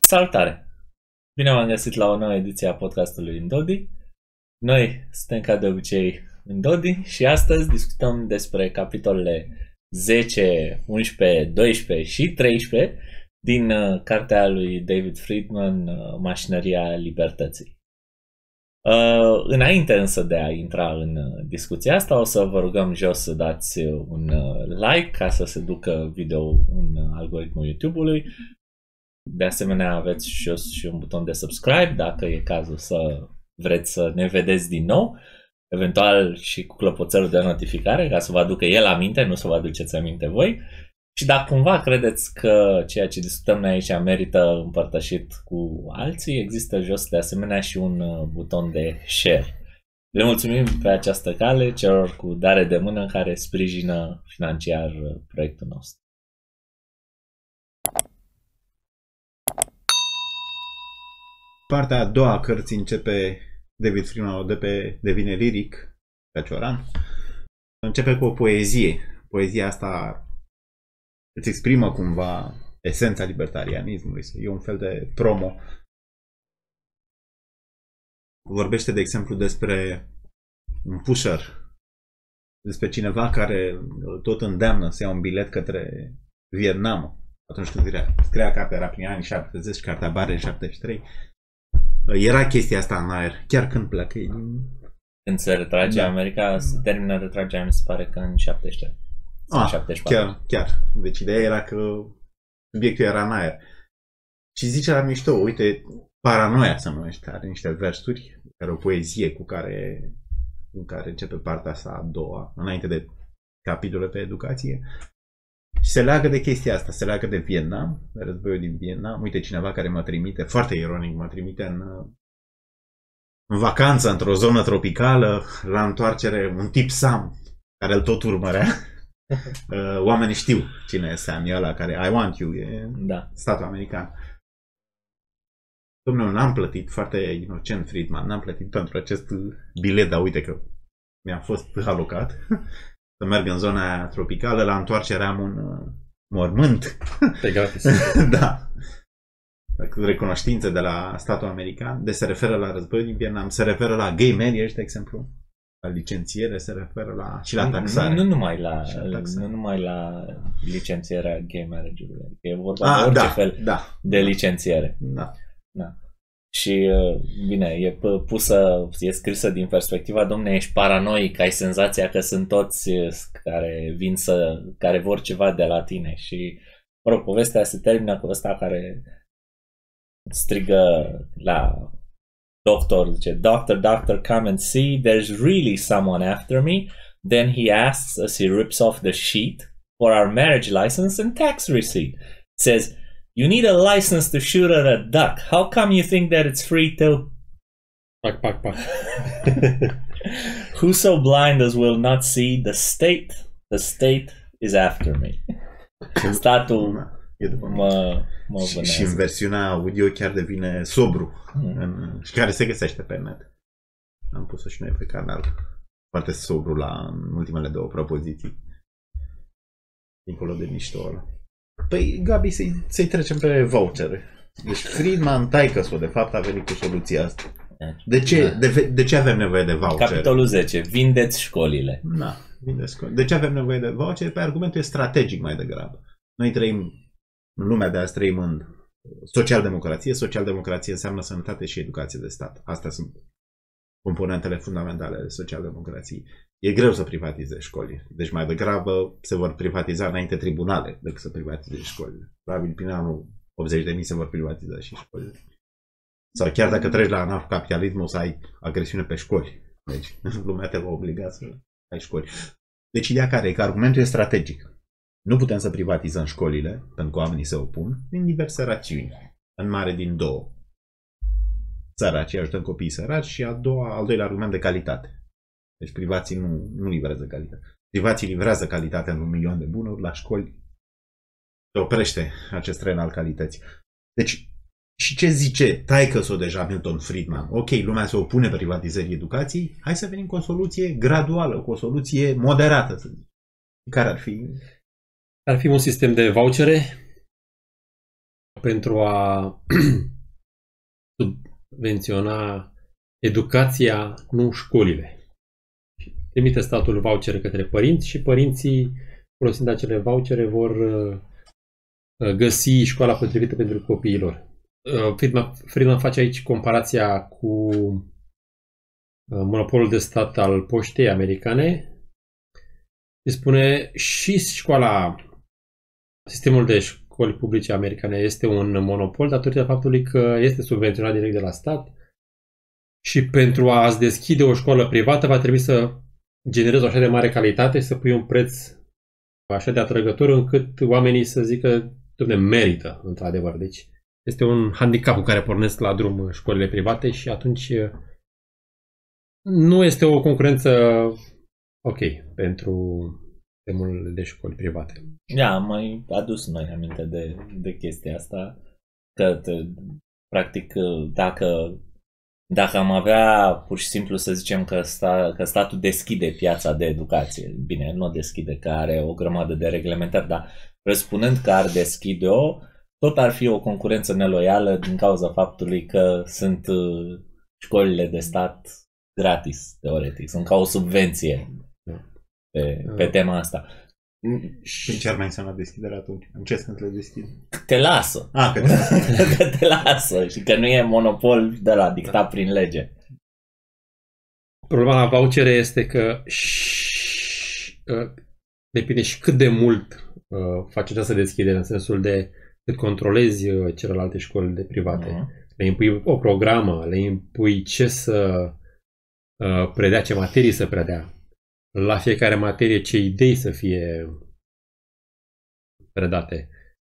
Salutare! Bine v-am găsit la o nouă ediție a podcastului Indodi. Noi suntem ca de obicei Indodi și astăzi discutăm despre capitolele 10, 11, 12 și 13 din cartea lui David Friedman, Mașinăria Libertății. Înainte însă de a intra în discuția asta, o să vă rugăm jos să dați un like ca să se ducă video în algoritmul YouTube-ului. De asemenea, aveți jos și un buton de subscribe dacă e cazul să vreți să ne vedeți din nou, eventual și cu clopoțelul de notificare ca să vă aducă el aminte, nu să vă aduceți aminte voi. Și dacă cumva credeți că ceea ce discutăm noi aici merită împărtășit cu alții, există jos de asemenea și un buton de share. Le mulțumim pe această cale celor cu dare de mână care sprijină financiar proiectul nostru. Partea a doua a cărții începe David Friedman, devine liric, ca Cioran. Începe cu o poezie. Poezia asta îți exprimă cumva esența libertarianismului. E un fel de promo. Vorbește, de exemplu, despre un pusher, despre cineva care tot îndeamnă să ia un bilet către Vietnam. Atunci când scria cartea, era prin anii 70, cartea Bare în 73. Era chestia asta în aer, chiar când pleacă Când se retrage America, se termină retragerea, mi se pare că în 73. 74. Chiar. Deci ideea era că subiectul era în aer. Și zice la mișto, uite, Paranoia se numește, are niște versuri, are o poezie în care începe partea asta a doua, înainte de capitole pe educație. Și se leagă de chestia asta, se leagă de Vietnam, de războiul din Vietnam. Uite, cineva care mă trimite, foarte ironic, mă trimite în vacanță într-o zonă tropicală, la întoarcere, un tip Sam, care îl tot urmărea. Oamenii știu cine e Sam, e ăla care I want you, e statul american. Dom'le, n-am plătit, foarte inocent Friedman, n-am plătit pentru acest bilet, dar uite că mi-a fost alocat. Să merg în zona tropicală, la întoarcere am un mormânt. Pe gratis. Da. Recunoștințe de la statul american. Deci se referă la războiul din Vietnam, se referă la gay marriage, de exemplu, la licențiere, se referă și la taxare. Nu numai la licențierea gay marriage-ului. E vorba de orice fel de licențiere. Da. Și, bine, e scrisă din perspectiva, domne, ești paranoic, ai senzația că sunt toți care vor ceva de la tine. Și, mă rog, povestea se termină cu ăsta care strigă la doctor, zice, doctor, come and see, there's really someone after me. Then he asks as he rips off the sheet for our marriage license and tax receipt. Says, you need a license to shoot at a duck. How come you think that it's free to... Pac. Who so blind as will not see the state is after me. Statul mă vânează. Și în versiunea audio chiar devine sobru. Și care se găsește pe net. Am pus-o și noi pe canal. Foarte sobru în ultimele două propoziții. Dincolo de mișto ăla. Păi, Gabi, să-i trecem pe vouchere. Deci Friedman, taică-s-o, de fapt, a venit cu soluția asta. De ce avem nevoie de vouchere? Capitolul 10. Vindeți școlile. Vindeți școlile. De ce avem nevoie de vouchere? Pe argumentul e strategic mai degrabă. Noi trăim, în lumea de azi, trăim în social-democrație. Social-democrație înseamnă sănătate și educație de stat. Astea sunt componentele fundamentale ale social-democrației. E greu să privatizezi școlile. Deci mai degrabă se vor privatiza înainte tribunale decât să privatizezi școlile. Probabil prin anul 80.000 se vor privatiza și școlile. Sau chiar dacă treci la anarhocapitalism o să ai agresiune pe școli. Deci lumea te va obliga să ai școli. Deci ideea care e că argumentul e strategic. Nu putem să privatizăm școlile, pentru că oamenii se opun, din diverse rațiuni. În mare din două. Săracii, ajutăm copiii săraci și al doilea argument de calitate. Deci privații nu livrează calitate. Privații livrează calitate în 1 milion de bunuri, la școli se oprește acest tren al calității. Deci, și ce zice taică-s-o deja Milton Friedman? Ok, lumea se opune privatizării educației, hai să venim cu o soluție graduală, cu o soluție moderată, să zic. Care ar fi? Ar fi un sistem de vouchere pentru a subvenționa educația, nu școlile. Trimite statul vouchere către părinți și părinții, folosind acele vouchere, vor găsi școala potrivită pentru copiilor. Friedman face aici comparația cu monopolul de stat al poștei americane. Și spune și sistemul de școli publice americane este un monopol datorită faptului că este subvenționat direct de la stat și pentru a-ți deschide o școală privată va trebui să generezi o așa de mare calitate și să pui un preț așa de atrăgător încât oamenii să zică, dom'le, merită, într-adevăr. Deci este un handicap cu care pornesc la drum școlile private și atunci nu este o concurență ok pentru sistemul de școli private. Da, am mai adus noi aminte de chestia asta, că practic dacă am avea pur și simplu să zicem că statul deschide piața de educație, bine, nu o deschide, că are o grămadă de reglementări, dar presupunând că ar deschide-o, tot ar fi o concurență neloială din cauza faptului că sunt școlile de stat gratis, teoretic, sunt ca o subvenție pe tema asta. Și ce ar mai însemna deschiderea atunci? În ce sens le deschid? Te lasă. Că te lasă. Că te lasă și că nu e monopol de la dictat prin lege. Problema la vouchere este că depinde și cât de mult faci această deschidere, în sensul de cât controlezi celelalte școli de private. Le impui o programă, le impui ce să predea, ce materii să predea. La fiecare materie ce idei să fie predate.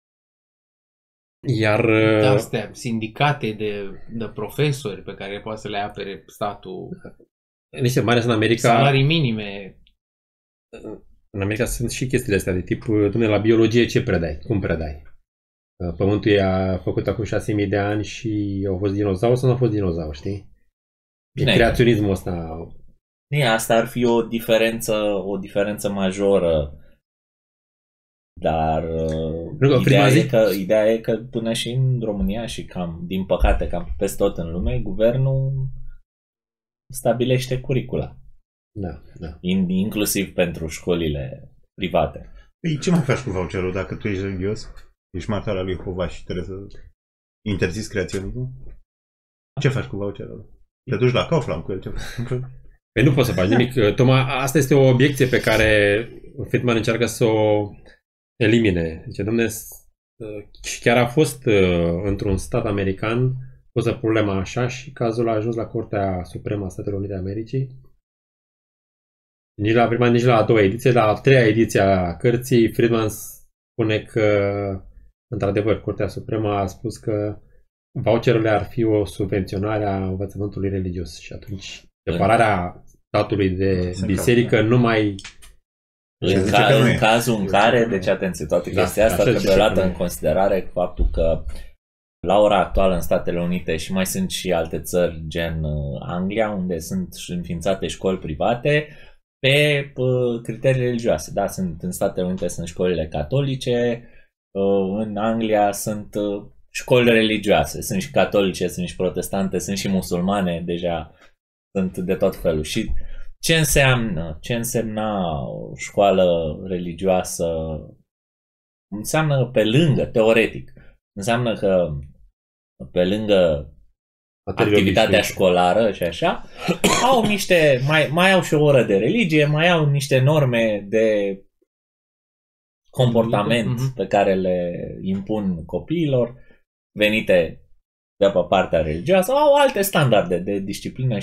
Iar de astea, sindicate de profesori pe care poate să le apere statul, mai ales în America, salarii minime. În America sunt și chestiile astea de tip, dumne, la biologie ce predai? Cum predai? Pământul e făcut acum 6.000 de ani și au fost dinozauri sau nu au fost dinozauri, știi? Bine, creaționismul ăsta. Asta ar fi o diferență majoră. Dar ideea e că până și în România și din păcate cam peste tot în lume, guvernul stabilește curicula. Da. Inclusiv pentru școlile private. Păi ce mai faci cu voucherul dacă tu ești religios? Ești martoarea lui Jehova și trebuie să interziți creaționismul? Ce faci cu voucherul? Te duci la Kaufland cu el? Ce faci? Păi nu poți să faci nimic. Tocmai asta este o obiecție pe care Friedman încearcă să o elimine. Zice, dom'le, chiar a fost într-un stat american pusă problema așa și cazul a ajuns la Curtea Supremă a Statelor Unite ale Americii. Nici la prima, nici la a doua ediție, la a treia ediție a cărții, Friedman spune că, într-adevăr, Curtea Supremă a spus că voucherele ar fi o subvenționare a învățământului religios și atunci separarea statului de biserică nu mai... În cazul în care, deci atenție, toată chestia asta trebuie luată în considerare faptul că la ora actuală în Statele Unite și mai sunt și alte țări gen Anglia, unde sunt înființate școli private pe criterii religioase. Da, în Statele Unite sunt școlile catolice, în Anglia sunt școli religioase, sunt și catolice, sunt și protestante, sunt și musulmane, deja sunt de tot felul. Și ce însemna o școală religioasă? Înseamnă pe lângă, teoretic, înseamnă că pe lângă activitatea școlară și așa, au niște, mai au și o oră de religie, mai au niște norme de comportament pe care le impun copiilor venite de pe partea religioasă, au alte standarde de disciplină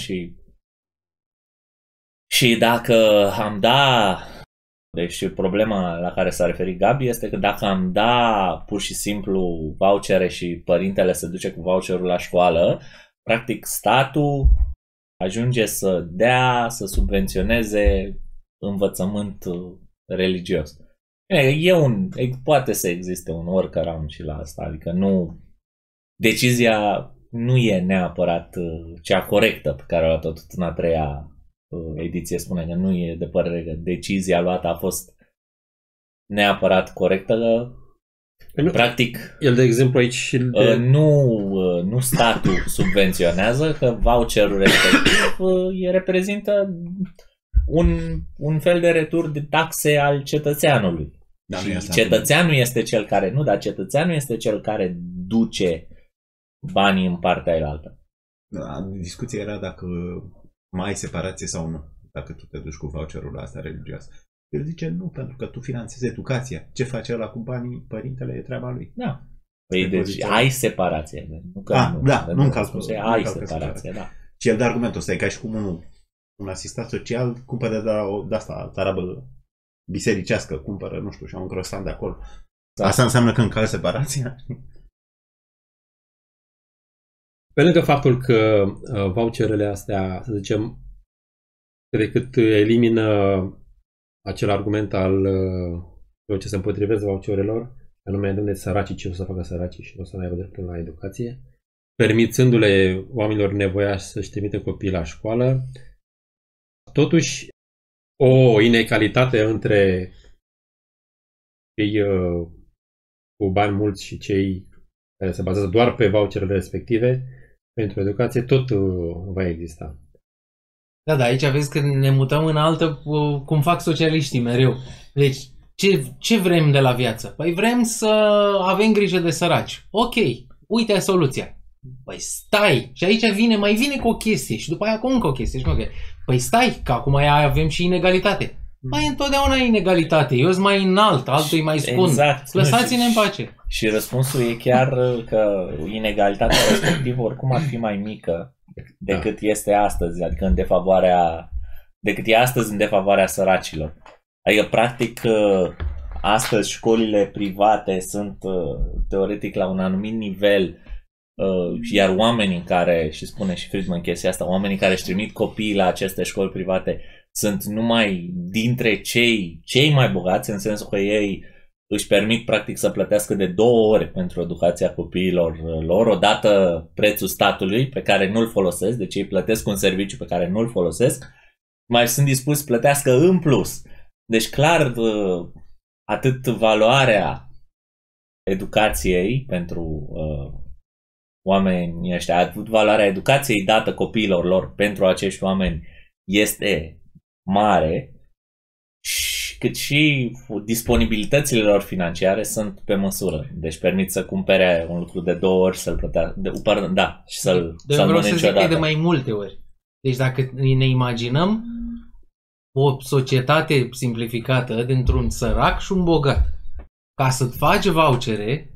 și dacă am da, deci problema la care s-a referit Gabi este că dacă am da pur și simplu vouchere și părintele se duce cu voucherul la școală, practic statul ajunge să subvenționeze învățământ religios. Poate să existe un workaround și la asta, adică decizia nu e neapărat cea corectă pe care a luat-o tot în a treia ediție, spune că nu e de părere că decizia luată a fost neapărat corectă, Practic, el de exemplu aici nu statul subvenționează, că voucherul respectiv reprezintă un fel de retur de taxe al cetățeanului. Da, și cetățeanul este cel care, dar cetățeanul este cel care duce banii în partea elaltă. Da, discuția era dacă mai ai separație sau nu, dacă tu te duci cu voucherul ăsta religios. El zice nu, pentru că tu finanțezi educația. Ce face ăla cu banii, părintele, e treaba lui. Da. Păi deci ai separație. Nu că nu încalcă. Ai separație, da. Și el de argumentul ăsta e ca și cum un asistat social cumpără de asta, tarabă bisericească, cumpără, nu știu, și un croissant de acolo. Da. Asta înseamnă că încalcă separația? Pe lângă faptul că voucherele astea, să zicem, decât elimină acel argument al ce se împotrivesc voucherelor, anume de săracii ce o să facă săracii și nu o să mai aibă dreptul la educație, permițându-le oamenilor nevoiași să-și trimite copiii la școală, totuși o inegalitate între cei cu bani mulți și cei care se bazează doar pe voucherele respective pentru educație tot va exista. Da, aici vezi că ne mutăm în altă, cum fac socialiștii mereu. Deci, ce vrem de la viață? Păi vrem să avem grijă de săraci. Ok, uite soluția. Păi stai, și aici mai vine cu o chestie și după aia cu încă o chestie. Păi stai, că acum avem și inegalitate. Mai întotdeauna inegalitate. Eu sunt mai înalt, altul e mai scund. Exact. Lăsați-ne în pace. Și răspunsul e chiar că inegalitatea respectivă oricum ar fi mai mică decât este astăzi, adică decât e astăzi în defavoarea săracilor. Adică, practic, astăzi școlile private sunt teoretic la un anumit nivel, iar oamenii care, și spune și Friedman chestia asta, oamenii care își trimit copiii la aceste școli private sunt numai dintre cei mai bogați, în sensul că ei își permit practic să plătească de 2 ori pentru educația copiilor lor, odată prețul statului pe care nu-l folosesc, deci ei plătesc un serviciu pe care nu-l folosesc, mai sunt dispuși să plătească în plus. Deci clar, atât valoarea educației pentru oamenii ăștia, atât valoarea educației dată copiilor lor pentru acești oameni este mare, cât și disponibilitățile lor financiare sunt pe măsură. Deci permit să cumpere un lucru de 2 ori, să-l plătească, și să-l vreau să zic că e de mai multe ori. Deci dacă ne imaginăm o societate simplificată dintr-un sărac și un bogat, ca să-ți faci vouchere,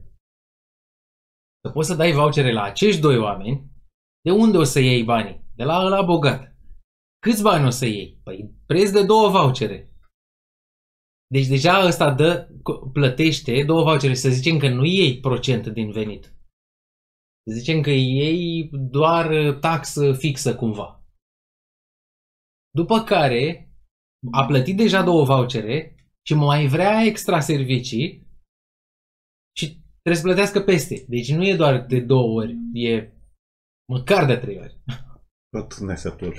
să poți să dai vouchere la acești 2 oameni, de unde o să iei banii? De la ăla bogat. Câți bani o să iei? Păi preț de 2 vouchere. Deci deja ăsta plătește 2 vouchere, să zicem că nu iei procent din venit. Să zicem că iei doar taxă fixă cumva. După care a plătit deja 2 vouchere și mai vrea extra servicii și trebuie să plătească peste. Deci nu e doar de 2 ori, e măcar de 3 ori. Tot nesătul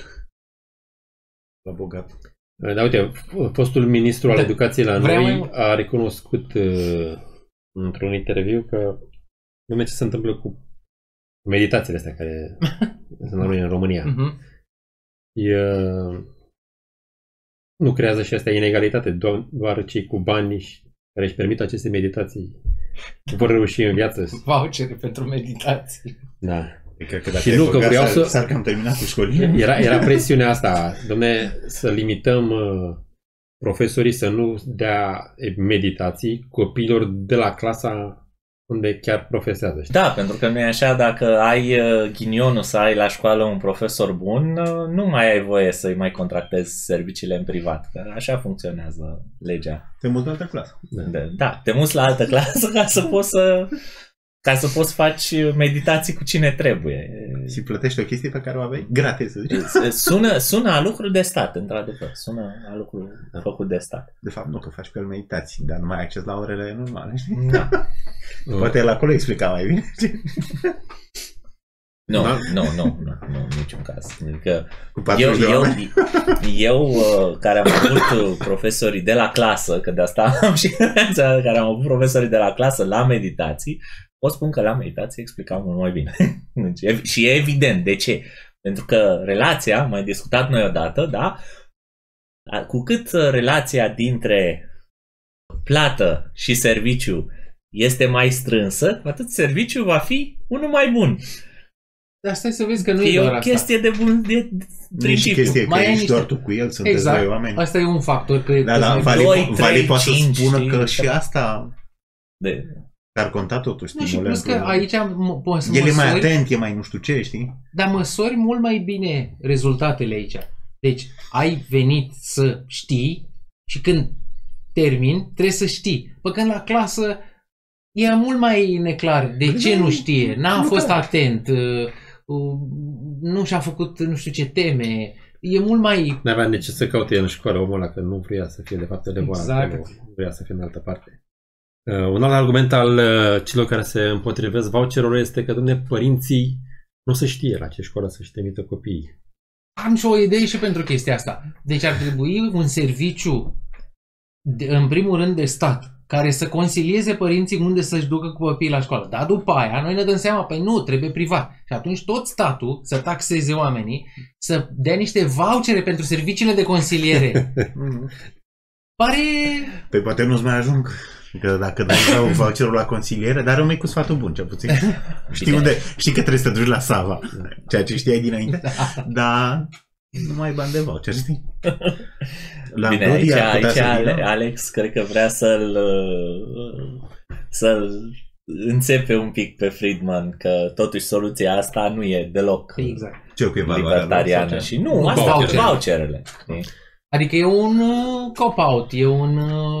la bogat. Da, uite, fostul ministru al educației la noi a recunoscut într-un interviu că ce se întâmplă cu meditațiile astea care sunt în România. Nu creează și astea inegalitate, doar cei cu bani care își permit aceste meditații vor reuși în viață. Vouchere pentru meditații. Da. Cred că dacă și nu, că vreau s-ar cam terminat cu școlie. Era presiunea asta, dom'le, să limităm profesorii să nu dea meditații copiilor de la clasa unde chiar profesează. Știi? Da, pentru că nu e așa, dacă ai ghinionul să ai la școală un profesor bun, nu mai ai voie să-i mai contractezi serviciile în privat. Că așa funcționează legea. Te muți la altă clasă. Da, te muți la altă clasă ca să poți faci meditații cu cine trebuie. Și plătești o chestie pe care o aveai gratis, să zici. Sună a lucru de stat, într-adevăr. Sună a lucru făcut de stat. De fapt, nu, că faci cu el meditații, dar nu mai ai acces la orele normale, știi? Da. Poate el acolo explica mai bine. Nu, niciun caz. Adică Cu 40 de oameni. eu care am avut profesorii de la clasă, că de asta am și care am avut profesorii de la clasă la meditații, pot spun că la meditații explicam mult mai bine. Și e evident. De ce? Pentru că relația, am mai discutat noi odată, da? Cu cât relația dintre plată și serviciu este mai strânsă, atât serviciul va fi unul mai bun. Dar stai să vezi că nu e doar o chestie de bun de principiu. Chestie că ești doar tu cu el, sunteți doi oameni. Asta e un factor. Că Vali poate să spună că și asta ar conta totuși stimulentul. Și plus că aici el e mai atent, e mai nu știu ce, știi? Dar măsori mult mai bine rezultatele aici. Deci ai venit să știi și când termin trebuie să știi. Când la clasă e mult mai neclar de ce nu știe, n-a fost atent, nu și-a făcut nu știu ce teme, e mult mai... N-avea nici să caute el în școală omul ăla, că nu vrea să fie de fapt elevul exact. Acolo, vrea să fie în altă parte. Un alt argument al celor care se împotrivesc voucherului este că, dom'le, părinții nu se știe la ce școală să-și trimită copiii. Am și o idee și pentru chestia asta. Deci ar trebui un serviciu, în primul rând de stat, care să consilieze părinții unde să-și ducă cu copiii la școală. Dar după aia noi ne dăm seama, păi nu, trebuie privat. Și atunci tot statul să taxeze oamenii, să dea niște vouchere pentru serviciile de consiliere. Pare... Păi poate nu-ți mai ajung. Că dacă dai voucherul la consiliere, dar rămâi cu sfatul bun, cel puțin. Știi că trebuie să te duci la Sava, ceea ce știai dinainte, dar nu mai ai bani de voucher, știi? La bine, aici Alex cred că vrea să-l înțepe un pic pe Friedman, că totuși soluția asta nu e deloc libertariană. Și nu, asta sunt voucherele. Adică e un cop-out, e un...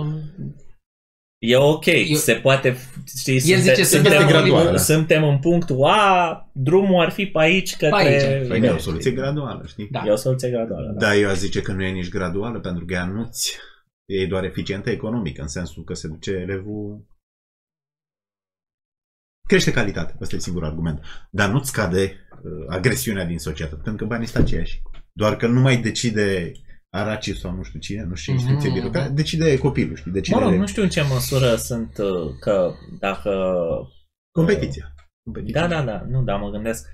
E ok, se poate, știi, suntem în punctul A, drumul ar fi pe aici către... Păi e o soluție graduală, știi? Da. E o soluție graduală, da. Da, eu aș zice că nu e nici graduală, pentru că ea nu-ți... E doar eficientă economic, în sensul că se duce elevul... Crește calitatea, ăsta e singurul argument. Dar nu-ți scade agresiunea din societate, pentru că banii sunt aceiași. Doar că nu mai decide... Araci sau nu știu cine, nu știu ce instituție birocratică, decide copilul, știi? Decide... Mă rog, nu știu în ce măsură sunt că dacă... Competiția. Da, nu, dar mă gândesc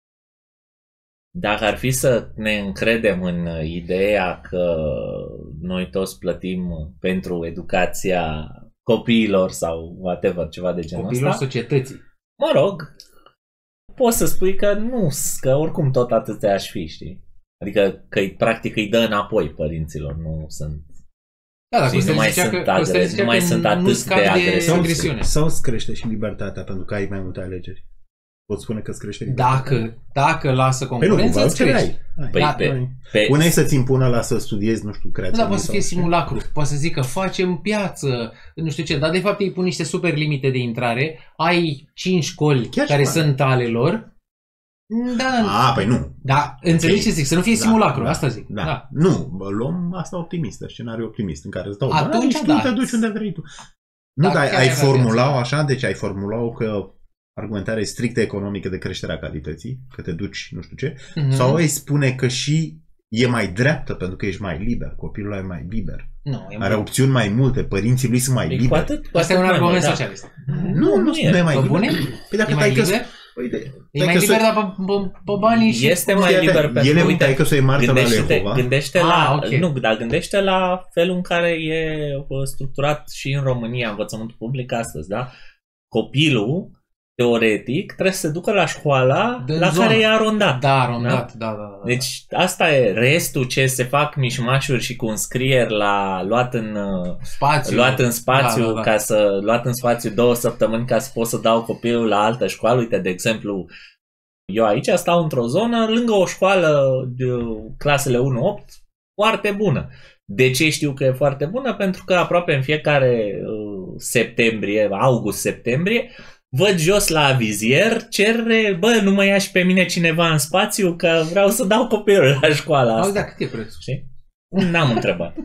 dacă ar fi să ne încredem în ideea că noi toți plătim pentru educația copiilor sau whatever, ceva de genul ăsta. Copiilor societății. Mă rog, poți să spui că nu, că oricum tot atâtea aș fi, știi? Adică că practic îi dă înapoi părinților, nu sunt... Da, dacă nu mai sunt atât de agresiune. Sau îți crește și libertatea pentru că ai mai multe alegeri. Pot spune că îți crește libertatea. Dacă lasă concurența, îți crește. Una e să-ți impună la să studiezi, nu știu, creație. Da, poate să fie simulacru. Poate să zică facem piață, nu știu ce, dar de fapt îi pun niște super limite de intrare. Ai 5 școli care sunt ale lor. Da. Păi nu. Da, înțelegi ce zic, să nu fie simulacru, asta zic. Da. Nu, luăm asta optimistă, scenariu optimist în care îți dau atunci tu te duci unde vrei tu. Nu, dar ai formula-o așa, deci ai formula-o că argumentare strictă economică de creșterea calității, că te duci nu știu ce, sau îi spune că și e mai dreaptă pentru că ești mai liber, copilul e mai liber. Are opțiuni mai multe, părinții lui sunt mai liberi. Asta e un argument socialist. Nu e mai liber. Păi dacă mai liber? E mai liber, dar pe banii și... Este mai liber pentru că, uite, că să-i martă gândește la felul în care e structurat și în România învățământul public astăzi, da? Copilul, teoretic, trebuie să se ducă la școala la care e arondat. Da, arondat, da. Deci asta e restul ce se fac mișmașuri și cu înscrieri la luat în spațiu, ca să luat în spațiu 2 săptămâni ca să pot să dau copilul la altă școală. Uite, de exemplu, eu aici stau într-o zonă lângă o școală de clasele 1-8 foarte bună. De ce știu că e foarte bună? Pentru că aproape în fiecare august-septembrie văd jos la avizier cerere, nu mă ia și pe mine cineva în spațiu că vreau să dau copilul la școala asta. Da, cât e prețul? Știi? N-am întrebat.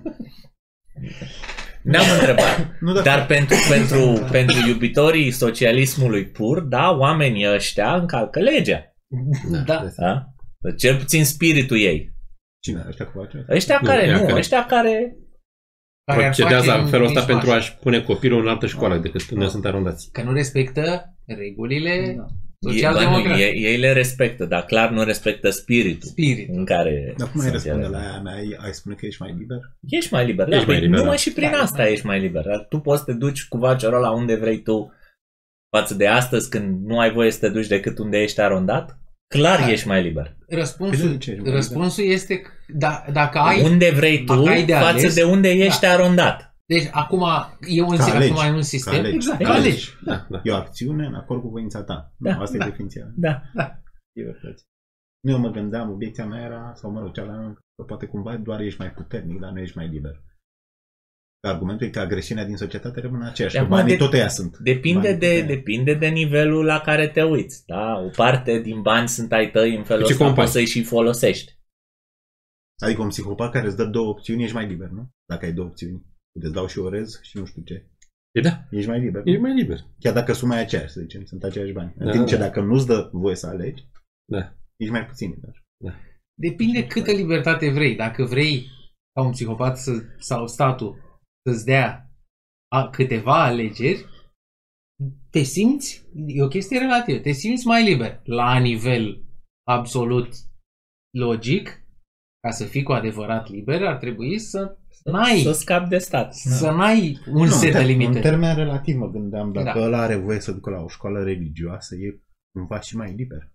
Dar pentru iubitorii socialismului pur, da, oamenii ăștia încalcă legea. Da. Da? Cel puțin spiritul ei. Cine? Ăștia cu voucher? Ăștia care procedează în felul ăsta mișmaș. pentru a-și pune copilul în altă școală decât unde sunt arundați. Că nu respectă regulile Social-democrate. Ei le respectă, dar clar nu respectă spiritul. Spirit. În care Dar cum ai sunt răspunde ele. la aia mea? Ai spune că ești mai liber? Ești mai liber, Ești mai liber, numai da. și prin asta ești mai liber. Dar tu poți să te duci cu voucherul la unde vrei tu față de astăzi când nu ai voie să te duci decât unde ești arondat. Clar ești mai liber. Răspunsul este că dacă ai... Unde vrei tu ai de față ales, de unde ești arondat. Deci acum acum ai un sistem. Exact, Ca alegi. Da. E o acțiune în acord cu voința ta. Da. Asta e definiția. Da. Libertăți. Nu, eu mă gândeam, obiecția mea era, sau mă rog, cealaltă, că poate cumva doar ești mai puternic, dar nu ești mai liber. Argumentul e că agresiunea din societate rămâne aceeași, că banii tot ăia sunt. Depinde de nivelul la care te uiți. Da? O parte din bani sunt ai tăi, în felul ăsta poți să-i și folosești. Adică un psihopat care îți dă două opțiuni, ești mai liber, nu? Dacă ai două opțiuni. Îți dau și orez și nu știu ce. Da. Ești mai liber. Ești mai liber. Chiar dacă suma e aceeași, să zicem, sunt aceiași bani. În timp ce dacă nu-ți dă voie să alegi, ești mai puțin liber. Da. Depinde câtă libertate vrei. Dacă vrei ca un psihopat sau statul să-ți dea câteva alegeri, te simți, e o chestie relativă, te simți mai liber. La nivel absolut logic, ca să fii cu adevărat liber, ar trebui să scapi de stat. Să n-ai un set de limite. În termen relativ mă gândeam, dacă ăla are voie să ducă la o școală religioasă, e cumva și mai liber.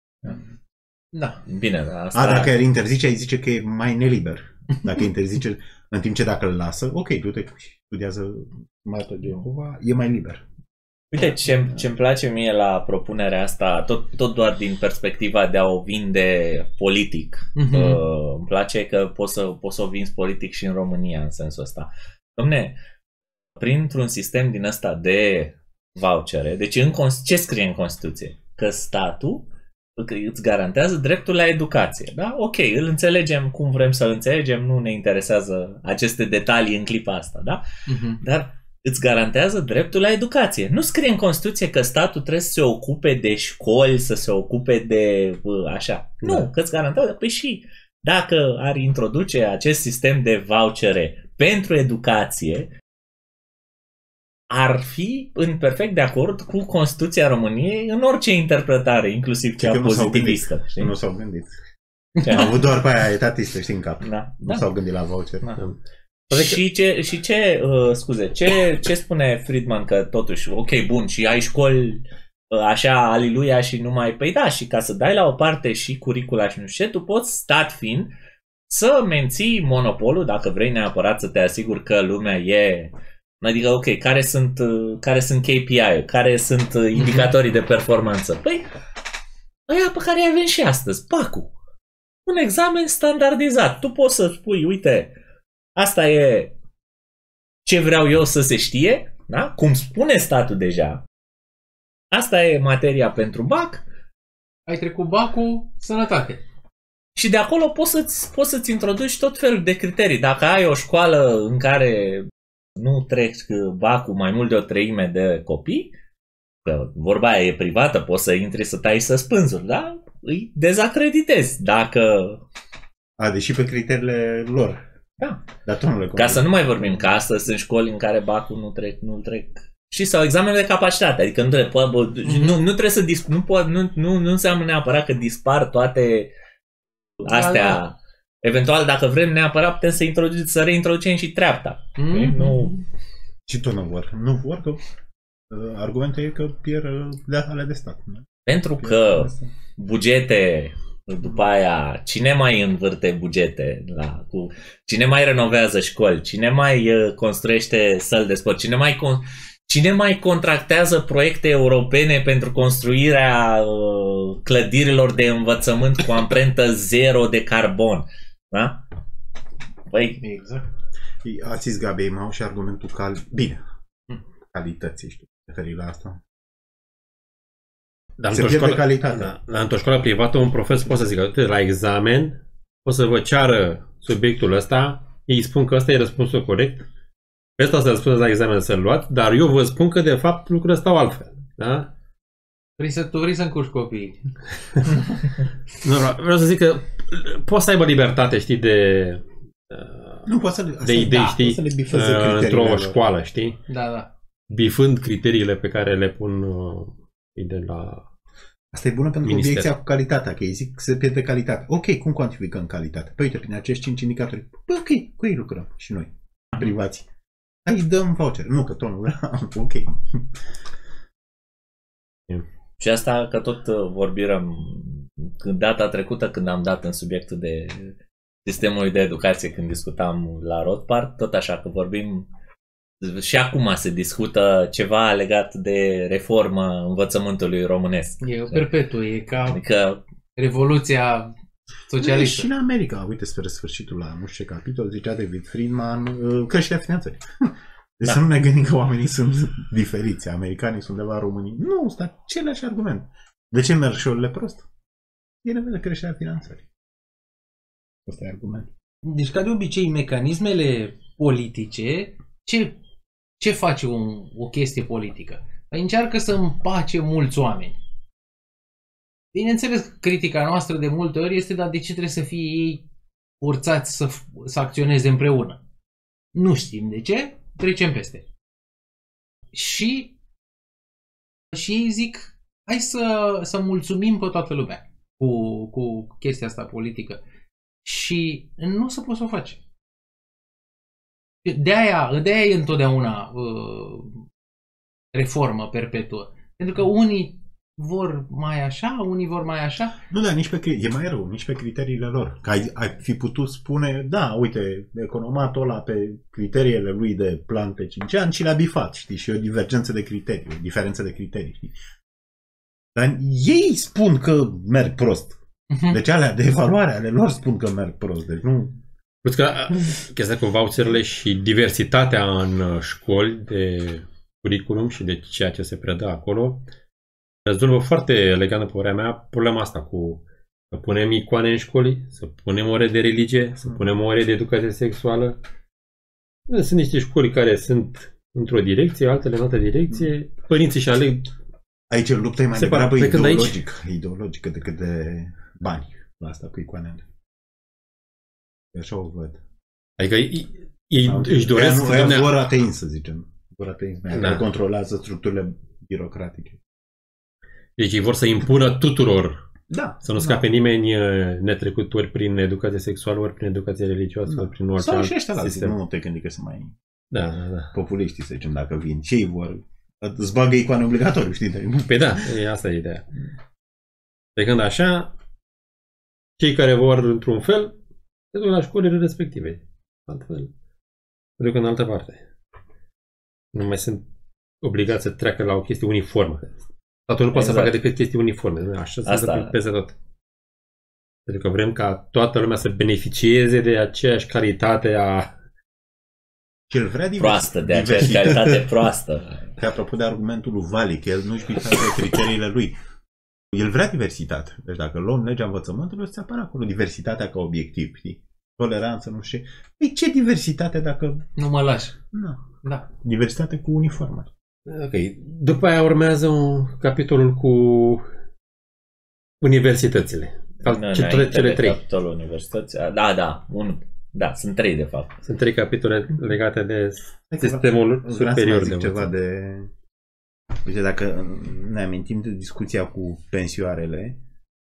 Da. Bine, asta... Dacă îl interzice, ai zice că e mai neliber. Dacă interzice, în timp ce dacă îl lasă, ok, tu te studiază Marta de Jehova, e mai liber. Uite, ce-mi place mie la propunerea asta, tot doar din perspectiva de a o vinde politic. Îmi place că poți să o vinzi politic și în România, în sensul ăsta. Dom'le, printr-un sistem din ăsta de vouchere, deci ce scrie în Constituție? Că statul îți garantează dreptul la educație. Da? Ok, îl înțelegem cum vrem să-l înțelegem, nu ne interesează aceste detalii în clipa asta, da? Dar îți garantează dreptul la educație. Nu scrie în Constituție că statul trebuie să se ocupe de școli, să se ocupe de așa. Nu, că îți garantează. Păi și dacă ar introduce acest sistem de vouchere pentru educație, ar fi în perfect de acord cu Constituția României în orice interpretare, inclusiv cea pozitivistă. Nu s-au gândit. Am avut doar pe aia etatistă, știi, în cap. Nu s-au gândit la voucher. Ce spune Friedman că totuși, ok, bun, și ai școli așa, aliluia și numai, păi da, și ca să dai la o parte și curicula și nu știu ce, tu poți, stat fiind, să menții monopolul, dacă vrei neapărat să te asiguri că lumea e, adică, ok, care sunt KPI, care sunt indicatorii de performanță? Păi, ăia pe care îi avem și astăzi, PAC-ul. Un examen standardizat. Tu poți să spui, uite, asta e ce vreau eu să se știe, da? Cum spune statul deja. Asta e materia pentru BAC. Ai trecut BAC-ul, sănătate. Și de acolo poți să-ți introduci tot felul de criterii. Dacă ai o școală în care nu trec BAC-ul mai mult de o treime de copii, că vorba aia e privată, poți să intri să tai să spânzuri, da? Îi dezacreditezi. Deși pe criteriile lor. Da. Ca să nu mai vorbim că astăzi sunt școli în care BAC-ul nu trec. Și sau examenele de capacitate, adică nu trebuie să nu înseamnă neapărat că dispar toate astea. Eventual, dacă vrem neapărat, putem să reintroducem și treapta. Nu. Și tot nu vor că argumentul e că pierd alea de stat. Pentru că bugete, după aia, cine mai învârte bugete? Cine mai renovează școli? Cine mai construiește săli de sport? Cine mai contractează proiecte europene pentru construirea clădirilor de învățământ cu amprentă zero de carbon? Da? Păi... Exact. A zis Gabi, mai au și argumentul calității, știu, referi la asta. Dar într-o școală privată, un profesor poate să zică, uite, la examen o să vă ceară subiectul ăsta, ei spun că ăsta e răspunsul corect, pe ăsta să răspundeți la examen să-l luați, dar eu vă spun că de fapt lucrurile stau altfel. Da? Tu vrei să încuși copiii. Nu, vreau să zic că poți să aibă libertate, știi, Nu poți să le, de idei, da, știi, poți să le bifeze criteriile într-o lor. școală, știi? Da. Bifând criteriile pe care le pun de la... Asta e bună pentru Minister. obiecția cu calitatea, că ei zic că se pierde calitatea. Ok, cum cuantificăm calitatea? Păi uite, prin acești 5 indicatori. Păi ok, cu ei lucrăm și noi, privații. Hai, dăm voucher. Nu, că tot nu vreau. Ok. Și asta că tot vorbim data trecută când am dat în subiectul de sistemul de educație, când discutam la Rothbard, tot așa că vorbim și acum se discută ceva legat de reforma învățământului românesc. E perpetu, e ca Adică Revoluția socialistă. Și în America, uite, spre sfârșitul la nu știu ce capitol, zicea David Friedman, creșterea finanțării. Deci să nu ne gândim că oamenii sunt diferiți. Americanii sunt undeva, românii. Nu, sunt același argument. De ce merg școlile prost? E nevoie de creșterea finanțării. Asta e argument. Deci, ca de obicei, mecanismele politice, ce face o chestie politică? Păi încearcă să împace mulți oameni. Bineînțeles, critica noastră de multe ori este, dar de ce trebuie să fie ei forțați să acționeze împreună? Nu știm de ce, trecem peste. Și ei zic, hai să mulțumim pe toată lumea cu chestia asta politică. Și nu o să poți să o faci. De-aia e întotdeauna reformă perpetuă. Pentru că unii vor mai așa, unii vor mai așa. Nu, dar e mai rău, nici pe criteriile lor. Că ai fi putut spune, da, uite, economatul ăla pe criteriile lui de plan pe 5 ani și l-a bifat, știi, și o divergență de criterii, o diferență de criterii, știi. Dar ei spun că merg prost. Deci alea de evaluare ale lor spun că merg prost. Deci nu... Plus că chestia cu voucherele și diversitatea în școli de curriculum și de ceea ce se predă acolo rezolvă foarte elegant, pe părerea mea, problema asta cu să punem icoane în școli, să punem ore de religie, să punem ore de educație sexuală. Sunt niște școli care sunt într-o direcție, altele în altă direcție. Părinții și aleg. Aici lupta e mai degrabă ideologică decât de bani la asta cu icoanele. Așa o văd. Adică ei își doresc... Vor ateism, să zicem. Vor ateism, care controlează structurile birocratice. Deci ei vor să impună tuturor. Da. Să nu scape nimeni netrecut ori prin educație sexuală, ori prin educație religioasă, ori prin orice alt sistem. Nu te gândi că sunt mai da. populiști, să zicem, dacă vin. Ce ei vor? Îți bagă icoane obligatoriu, știi? Păi da, asta e ideea. Pe când așa, cei care vor într-un fel, se duc la școlile respective. Altfel, se duc în altă parte. Nu mai sunt obligați să treacă la o chestie uniformă. Statul nu poate să facă decât chestii uniforme. Așa se întâmplă peste tot. Pentru că vrem ca toată lumea să beneficieze de aceeași calitate proastă, de aceeași calitate proastă. Că apropo de argumentul lui Vali, că el nu-și bifează criteriile lui. El vrea diversitate. Deci dacă luăm legea învățământului, o să apară acolo diversitatea ca obiectiv, știi? Toleranță, nu știu. Păi ce diversitate dacă... Nu mă lași. Da. Diversitate cu uniformă. Ok. După aia urmează capitolul cu universitățile. Cele 3. Capitolul universității. Da, sunt 3 de fapt. Sunt 3 capitole legate de sistemul superior de ceva de... Uite, dacă ne amintim de discuția cu pensioarele,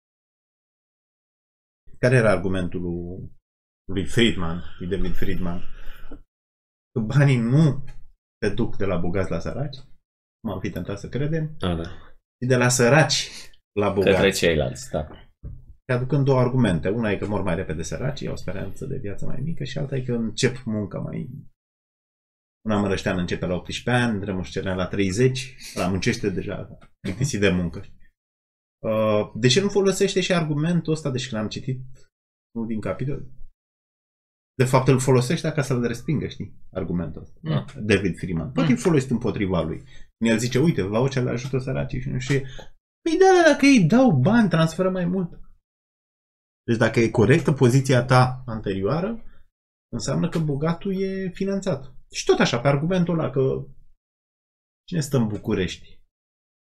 care era argumentul lui Friedman, lui David Friedman? Că banii nu se duc de la bogați la săraci, cum am fi tentat să credem, și de la săraci la bogați. Către ceilalți, da. Aducând două argumente. Una e că mor mai repede săracii, au o speranță de viață mai mică, și alta e că încep munca mai... Un amărăștean începe la 18 ani, Drămușcenea la 30, la muncește deja plictisit de muncă. De ce nu folosește și argumentul ăsta, deși când am citit unul din capitol? De fapt îl folosește ca să-l respingă, știi, argumentul ăsta. David Friedman. Poate fi folosit împotriva lui. El zice, uite, voucherele ajută săracii și nu știu. Păi da, dacă ei dau bani, transferă mai mult. Deci dacă e corectă poziția ta anterioară, înseamnă că bogatul e finanțat. Și tot așa, pe argumentul ăla că cine stă în București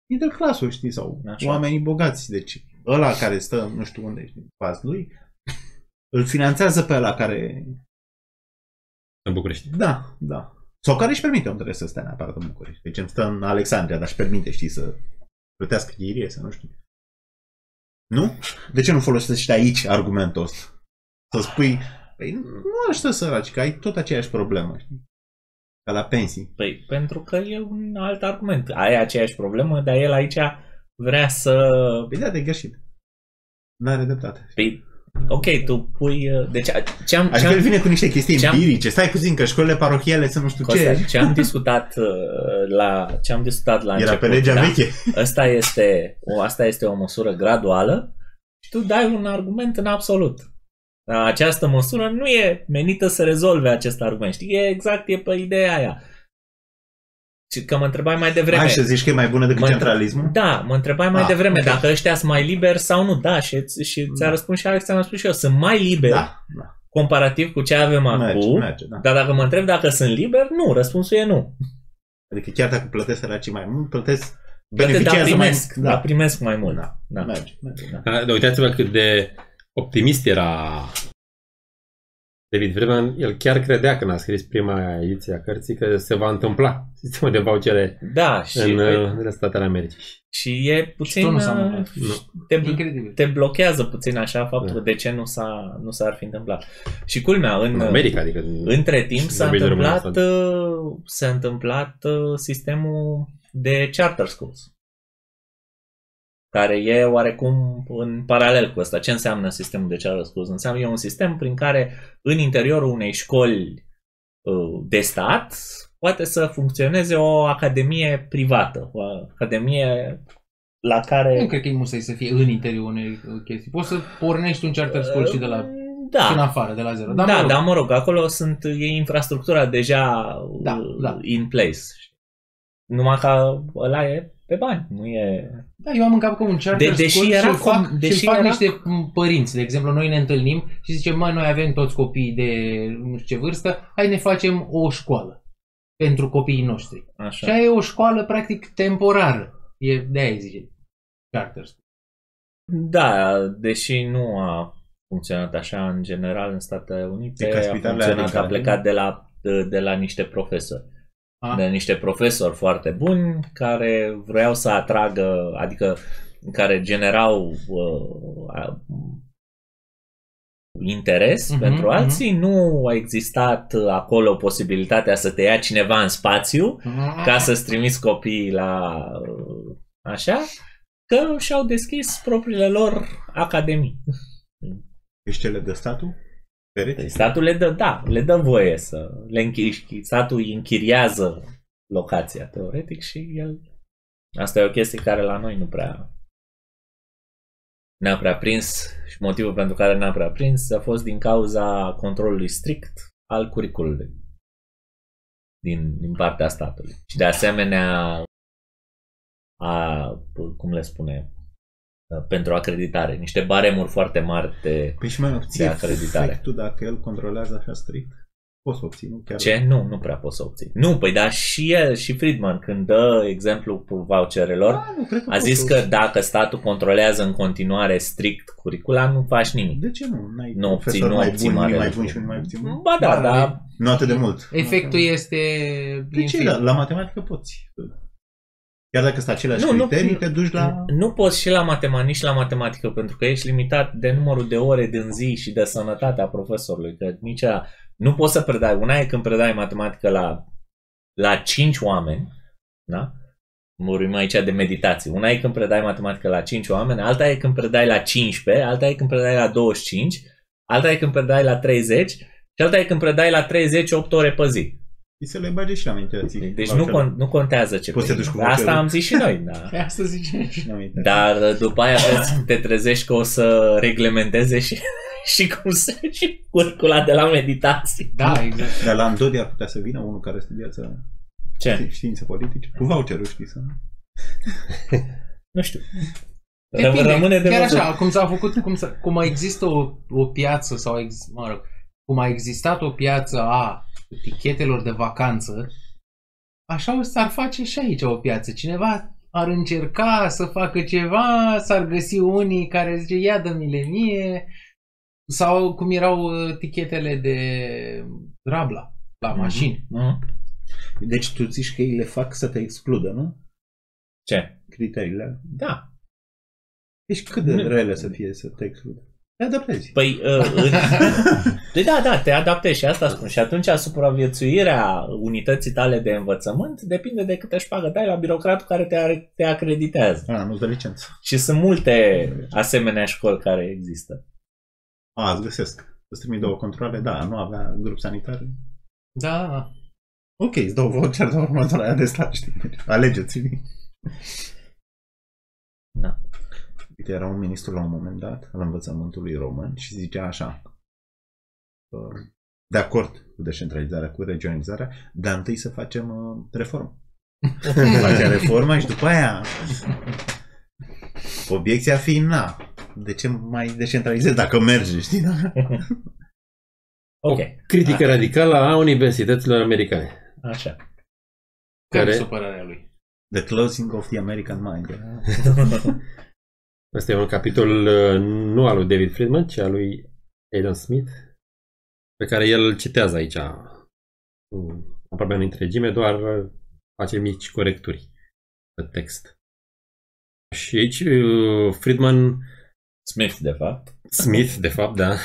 middle class-ul, știi, sau Așa. oamenii bogați. Deci ăla care stă, nu știu unde, știi, pas lui, îl finanțează pe ăla care... În București. Da, da. Sau care își permite, nu trebuie să stea neapărat în București. Deci îmi stă în Alexandria, dar își permite, știi, să plătească chirie, să nu știu. Nu? De ce nu folosești aici argumentul ăsta? Să spui, păi nu ăștia săraci, că ai tot aceeași problemă, știi? Ca la pensii. Păi, pentru că e un alt argument. Ai aceeași problemă, dar el aici vrea să... Păi da, de greșit. N-are dreptate. Păi, ok, tu pui... Deci, Adică el vine cu niște chestii empirice. Stai puțin, că școlile parohiale să nu știu ce. Ce am discutat la Era început, pe legea veche. Asta este o măsură graduală și tu dai un argument în absolut. Această măsură nu e menită să rezolve acest argument. Știi? E pe ideea aia. Și că mă întrebai mai devreme. Hai să zici că e mai bună decât centralismul? Da, mă întrebai mai devreme dacă ăștia sunt mai liberi sau nu. Da, și ți-a răspuns și Alex, ți-am spus și eu. Sunt mai liberi comparativ cu ce avem acum. Da. Dar dacă mă întreb dacă sunt liberi, nu. Răspunsul e nu. Adică chiar dacă plătesc săracii mai mult, plătesc... Dar primesc mai mult. Da. Merge. Dar uitați-vă cât de optimist era David Friedman. El chiar credea când a scris prima ediție a cărții că se va întâmpla sistemul de vouchere în Statele Americii. Și e puțin... Te blochează puțin așa faptul de ce nu s-ar fi întâmplat. Și culmea, în America, adică între timp s-a întâmplat sistemul de charter schools, care e oarecum în paralel cu ăsta. Ce înseamnă sistemul de charter schools? Înseamnă e un sistem prin care în interiorul unei școli de stat poate să funcționeze o academie privată, o academie la care... Nu cred că e musai să fie în interiorul unei chestii. Poți să pornești un charter school și de la... și în afară, de la zero. Dar mă rog, acolo e infrastructura deja in place. Numai că ăla e pe bani, nu e... Da, eu am în cap că un charter school și fac niște părinți. De exemplu, noi ne întâlnim și zicem, noi avem toți copii de nu știu ce vârstă, hai ne facem o școală pentru copiii noștri. Așa. Și aia e o școală, practic, temporară. De-aia zice charter school. Da, deși nu a funcționat așa în general în Statele Unite, a plecat de la niște profesori. De niște profesori foarte buni care vreau să atragă, adică care generau interes pentru alții. Nu a existat acolo posibilitatea să te ia cineva în spațiu ca să-ți trimiți copiii la așa, că și-au deschis propriile lor academii. Deci ce le dă statul? Statul le dă voie să statul îi închiriază locația teoretic și el... Asta e o chestie care la noi nu prea ne-a prea prins și motivul pentru care n-a prea prins a fost din cauza controlului strict al curiculului din partea statului. Și de asemenea cum le spune, pentru acreditare, niște baremuri foarte mari de acreditare. Efectul dacă el controlează așa strict, poți să obții, nu? Chiar ce? Nu prea poți să obții. Nu, păi da, și el, și Friedman, când dă exemplu cu voucherelor, a zis că dacă statul controlează în continuare strict curicula, nu faci nimic. De ce nu? Nu obții mare. Mai bun și mai puțin. Ba da. Nu atât de mult. Efectul este... De ce? La matematică poți. Chiar dacă sunt aceleași criterii, te duci la... Nu poți și la matematică, nici la matematică, pentru că ești limitat de numărul de ore din zi și de sănătatea profesorului. Că nici nu poți să predai. Una e când predai matematică la 5 oameni, da? Vorbim aici de meditații. Una e când predai matematică la 5 oameni, alta e când predai la 15, alta e când predai la 25, alta e când predai la 30 și alta e când predai la 30 8 ore pe zi. Și să le bage și la meditații. Deci nu contează ce poți. Asta am zis și noi. Da. Asta zicem și noi. Dar după aia te trezești că o să reglementeze și cum și curicula de la meditații. Da, exact. Dar la Andodi ar putea să vină unul care studiază științe politice. Cu voucherul, știi să... Nu știu. Rămâne de chiar văzut. Așa, cum s-a făcut, cum există o piață sau cum a existat o piață a etichetelor de vacanță, așa s-ar face și aici o piață. Cineva ar încerca să facă ceva, s-ar găsi unii care zice, ia dă-mi-le mie, sau cum erau tichetele de Rabla la mașini. Deci tu zici că ei le fac să te excludă, nu? Ce? Criteriile. Da. Deci cât de rele să fie să te excludă? Te adaptezi. Păi, da, te adaptezi și asta spun. Și atunci supraviețuirea unității tale de învățământ depinde de câtă șpagă dai la birocratul care te acreditează. Nu-ți dă licență. Și sunt multe asemenea școli care există. Îți găsesc. Îți trimit 2 controle, da, nu avea grup sanitar. Da. Ok, îți dau voucher de următoarea de stat, știi? Alegeți-mi. Da. Uite, era un ministru la un moment dat al învățământului român și zicea așa: de acord cu descentralizarea, cu regionalizarea, dar întâi să facem reformă. Facem reforma și după aia obiecția fiind, de ce mai descentralizez dacă merge, știi? Ok. Critică radicală a universităților americane. Așa. Care e supărarea lui? The closing of the American mind. Asta e un capitol nu al lui David Friedman, ci al lui Adam Smith, pe care el îl citează aici aproape în întregime, doar face mici corecturi de text. Și aici Friedman... Smith, de fapt, da.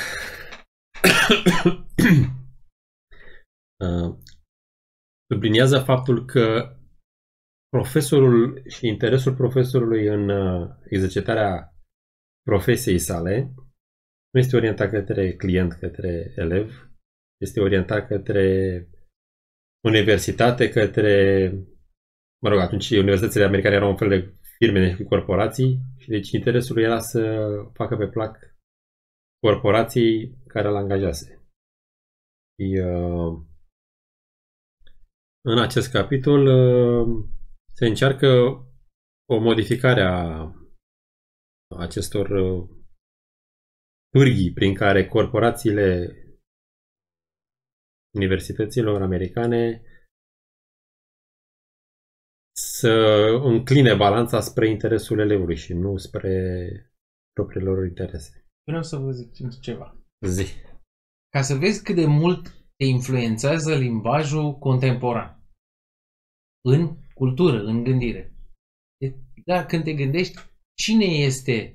Subliniază faptul că profesorul și interesul profesorului în exercitarea profesiei sale nu este orientat către client, către elev, este orientat către universitate, către... Mă rog, atunci universitățile americane erau un fel de firme și corporații și deci interesul era să facă pe plac corporații care îl angajase. Și, în acest capitol se încearcă o modificare a acestor pârghii prin care corporațiile universităților americane să încline balanța spre interesul elevului și nu spre propriile lor interese. Vreau să vă zic ceva. Zi. Ca să vezi cât de mult te influențează limbajul contemporan în cultură, în gândire. Dar când te gândești cine este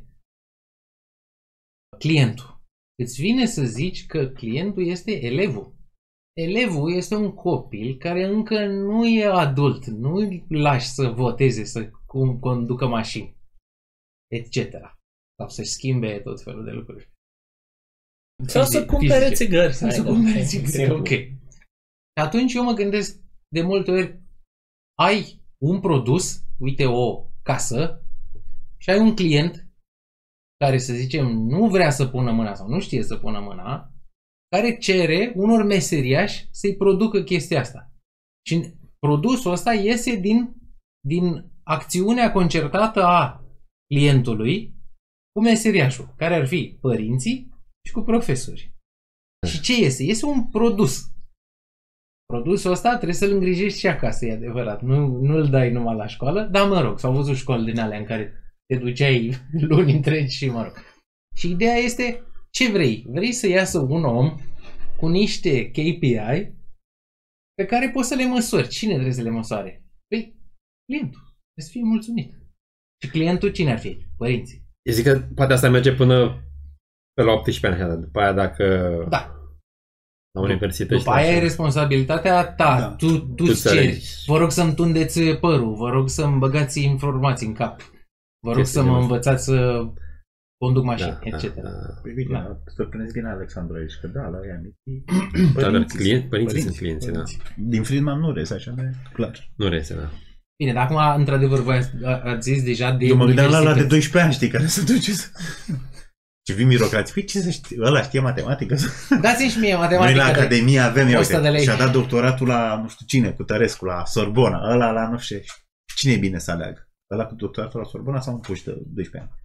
clientul, îți vine să zici că clientul este elevul. Elevul este un copil care încă nu e adult, nu îl lași să voteze, să conducă mașini, etc. Sau să-și schimbe tot felul de lucruri. Sau să cumpere țigări. Să cumpere țigări, ok. Și atunci eu mă gândesc, de multe ori, ai un produs, uite o casă, și ai un client care, să zicem, nu vrea să pună mâna sau nu știe să pună mâna, care cere unor meseriași să-i producă chestia asta. Și produsul ăsta iese din acțiunea concertată a clientului cu meseriașul, care ar fi părinții și cu profesori. Și ce iese? Iese un produs. Produsul ăsta trebuie să-l îngrijești și acasă, e adevărat. Nu-l dai numai la școală, dar mă rog, s-au văzut școli din alea în care te duceai luni întregi și mă rog. Și ideea este, ce vrei? Vrei să iasă un om cu niște KPI pe care poți să le măsori. Cine trebuie să le măsoare? Păi, clientul. Trebuie să fie mulțumit. Și clientul cine ar fi? Părinții. Eu zic că poate asta merge până pe la 18 ani. După aia dacă... Da. La universități. După aia e responsabilitatea ta. Da. Tu ceri. Vă rog să-mi tundeți părul. Vă rog să-mi băgați informații în cap. Vă rog să mă învățați să conduc mașini, etc. Păi bine, să puneți bine Alexandru aici, că da, la ea părinții sunt clienții, da. Din Friedman nu rese așa de clar. Nu rese, da. Bine, dar acum, într-adevăr, voi ați zis deja de... Eu mă gândeam la de 12 ani, știi, care se duce să... Ce vin birocrații, păi ce să știi, ăla știe matematică? Dați-mi și mie matematică. Noi la Academie avem, ia uite, și-a dat doctoratul la nu știu cine, cu Tărescu, la Sorbona, ăla la nu știu. Cine e bine să aleagă? Ăla cu doctoratul la Sorbona sau un puș de 12 ani?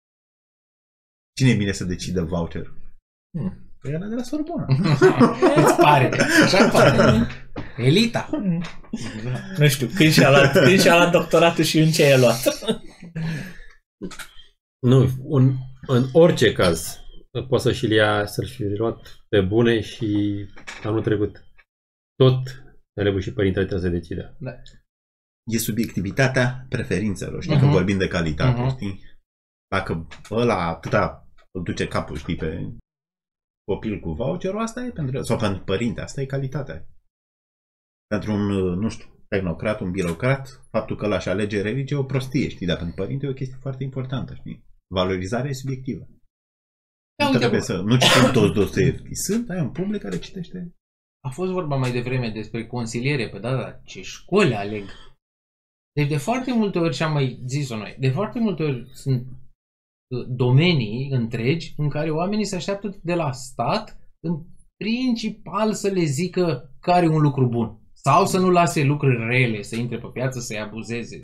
Cine e bine să decidă voucher? Păi ăla de la Sorbona. Îți pare, așa pare. Elita. Nu știu, când și-a luat doctoratul și în ce e luat. Nu, în orice caz, poate să-și fi luat pe bune și anul trecut. Tot elevul și părintele trebuie să decidă. Da. E subiectivitatea preferințelor, știi, că vorbim de calitate, știi? Dacă ăla atâta îl duce capul, știi, pe copil cu voucherul, asta e pentru el. Sau pentru părinte, asta e calitatea. Pentru un, nu știu, tehnocrat, un birocrat, faptul că ăla își alege religie e o prostie, știi? Dar pentru părinte e o chestie foarte importantă, știi? Valorizarea e subiectivă. Nu trebuie să... Nu citim toți Dostoevski. Ai un public care citește. A fost vorba mai devreme despre consiliere, pe da, ce școli aleg. Deci de foarte multe ori, și am mai zis-o noi, de foarte multe ori sunt domenii întregi în care oamenii se așteaptă de la stat în principal să le zică care e un lucru bun. Sau să nu lase lucruri rele, să intre pe piață, să-i abuzeze.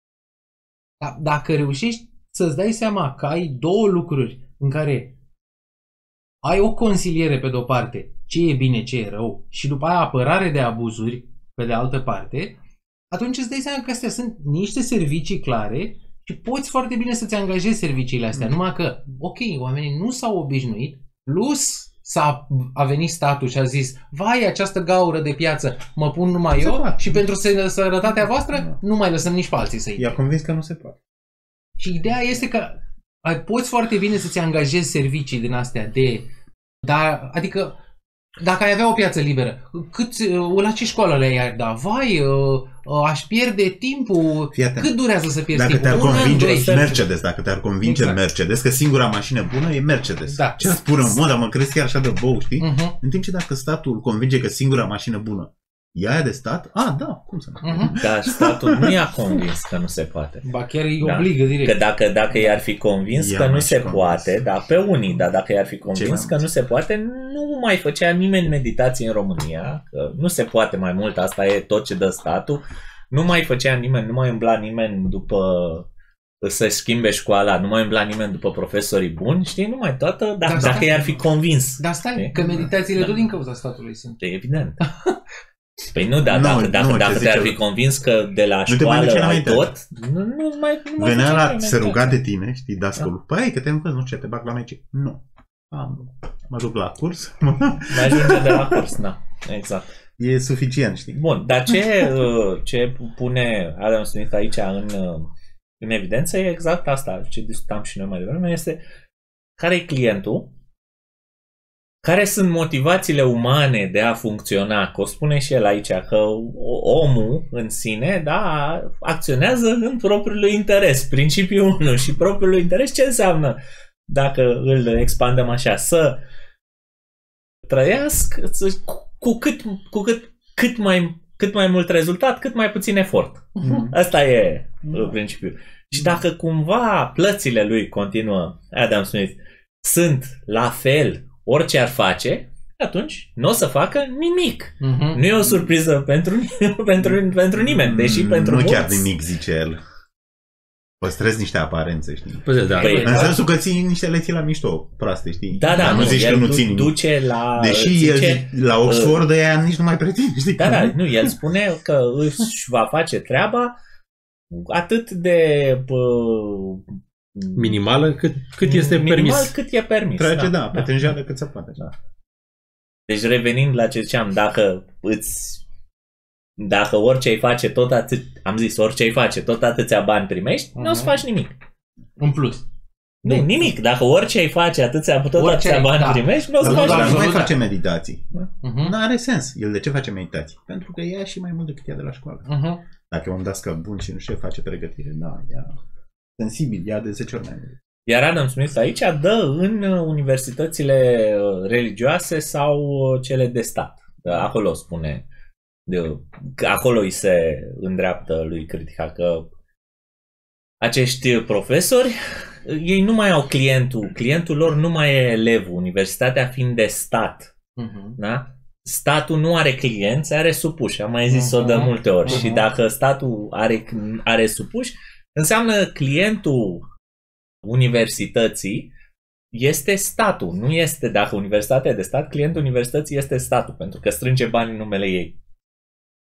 Dar dacă reușești să-ți dai seama că ai două lucruri în care ai o consiliere pe de-o parte, ce e bine, ce e rău, și după aia apărare de abuzuri pe de altă parte, atunci îți dai seama că astea sunt niște servicii clare și poți foarte bine să-ți angajezi serviciile astea. Numai că, ok, oamenii nu s-au obișnuit, plus a venit statul și a zis, vai, această gaură de piață mă pun numai eu și pentru sănătatea voastră nu mai lăsăm nici pe alții să intre. I-a convins că nu se poate. Și ideea este că poți foarte bine să-ți angajezi servicii din astea dar, adică dacă ai avea o piață liberă, la ce școală le-ai da? Vai, aș pierde timpul. Cât durează să pierzi timpul? Dacă te-ar convinge Mercedes, exact. Mercedes, că singura mașină bună e Mercedes. Da. Ce spune, mă, mă crezi chiar așa de bou, știi? În timp ce dacă statul convinge că singura mașină bună e aia de stat, da, cum să nu? Dar statul nu i-a convins că nu se poate. Ba chiar îi obligă direct. Că dacă i-ar fi convins că nu se poate, dar pe unii, dar dacă i-ar fi convins că nu se poate, nu mai făcea nimeni meditații în România, că nu se poate mai mult, asta e tot ce dă statul, nu mai făcea nimeni, nu mai îmbla nimeni după să schimbe școala, nu mai îmbla nimeni după profesorii buni, știi, numai toată, dacă i-ar fi convins. Dar stai, că meditațiile tot din cauza statului sunt. E evident. Păi nu, dar dacă te-ar fi convins că de la școală ai tot, nu mai venea la se ruga de tine, știi, dascălul. Păi, că te învăț, nu ce, te bag la meci. Nu. Mă duc la curs. Mai ajunge de la curs, da. Exact. E suficient, știi. Bun, dar ce pune Adam Smith aici în evidență e exact asta, ce discutam și noi mai devreme, este care e clientul, care sunt motivațiile umane de a funcționa, că o spune și el aici, că omul în sine, acționează în propriul lui interes, principiul 1. Și propriul lui interes ce înseamnă, dacă îl expandăm așa, să trăiască cât mai mult rezultat, cât mai puțin efort. Asta e principiul. Și dacă cumva plățile lui, continuă Adam Smith, sunt la fel orice ar face, atunci nu o să facă nimic. Nu e o surpriză pentru nimeni, deși pentru mulți... Nu chiar nimic, zice el. Păstrezi niște aparențe, știi? Păi, în sensul că ții niște lecții la mișto, proaste, știi? Da, nu zici că nu ții duce la... Deși el la Oxford de aia nici nu mai pretinde, știi? Nu, el spune că își va face treaba atât de... minimală cât este permis. Cât e permis. Trage, pe tânjeală cât se poate. Da. Deci revenind la ce ziceam, dacă orice ai face tot atât, am zis, orice ai face tot atâția bani primești, nu o să faci nimic. În plus. Nu, nimic. Dacă orice ai face tot atâția bani primești, nu o să faci nimic. Nu mai face meditații. Nu are sens. El de ce face meditații? Pentru că ia și mai mult decât ia de la școală. Dacă e un dascăl bun și nu știe face pregătire, ia sensibil, ia de 10 ori mai mult. Iar Adam Smith aici dă în universitățile religioase sau cele de stat. Acolo spune, acolo îi se îndreaptă lui critica, că acești profesori, ei nu mai au clientul lor nu mai e elevul, universitatea fiind de stat. Da? Statul nu are clienți, are supuși, am mai zis-o de multe ori. Și dacă statul are supuși, înseamnă clientul universității este statul, nu este, dacă universitatea e de stat, clientul universității este statul, pentru că strânge bani în numele ei.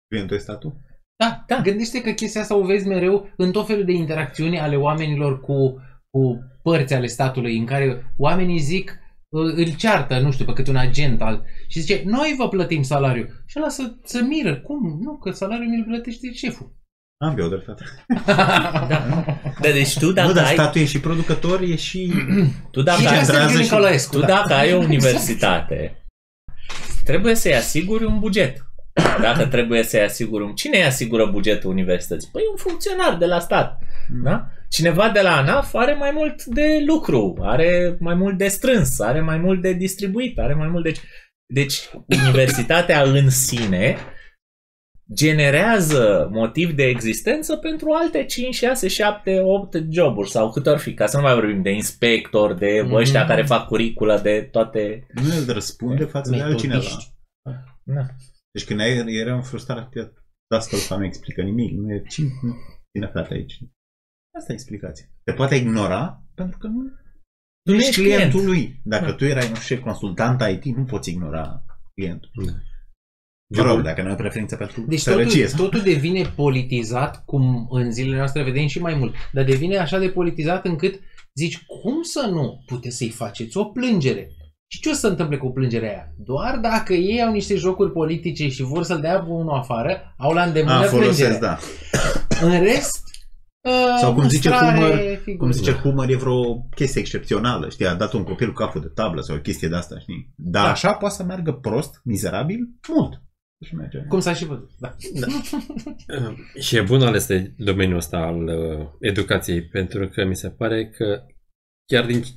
Clientul e statul? Da. Gândește că chestia asta o vezi mereu în tot felul de interacțiuni ale oamenilor cu părți ale statului, în care oamenii zic, îl ceartă, nu știu, pe cât un agent și zice, noi vă plătim salariul. Și ăla să miră. Cum? Nu, că salariul mi-l plătește șeful. Am eu dreptate. Da. Deci tu dacă nu, dar ai... statul e și producător, e și... Tu dacă ai o universitate, trebuie să-i asiguri un buget. Dacă trebuie să-i asiguri cine îi asigură bugetul universității? Păi un funcționar de la stat. Da? Cineva de la ANAF are mai mult de lucru, are mai mult de strâns, are mai mult de distribuit, are mai mult de... Deci universitatea în sine generează motiv de existență pentru alte 5, 6, 7, 8 joburi sau cât ar fi, ca să nu mai vorbim de inspector, de ăștia care fac curiculă, de toate... Nu el răspunde față de altcineva. Da. Deci când eram frustrat că dascălul nu explică nimic, nu e cine frate aici. Asta e explicația. Te poate ignora pentru că nu ești clientul lui. Dacă tu erai, nu știu, consultant IT, nu poți ignora clientul. Mă rog, dacă nu ai preferință pentru sărăcie. Deci totul devine politizat, cum în zilele noastre vedem și mai mult, dar devine așa de politizat încât zici, cum să nu puteți să-i faceți o plângere? Și ce o să se întâmple cu plângerea aia? Doar dacă ei au niște jocuri politice și vor să-l dea unul afară, au la îndemână plângerea. Da. În rest, sau cum zice Humor, e vreo chestie excepțională, știi, a dat un copil cu capul de tablă sau o chestie de asta, știi? Dar așa poate să meargă prost, mizerabil, mult. Cum s-a și văzut. Da. Și e bun ales de domeniul ăsta al educației, pentru că mi se pare că chiar din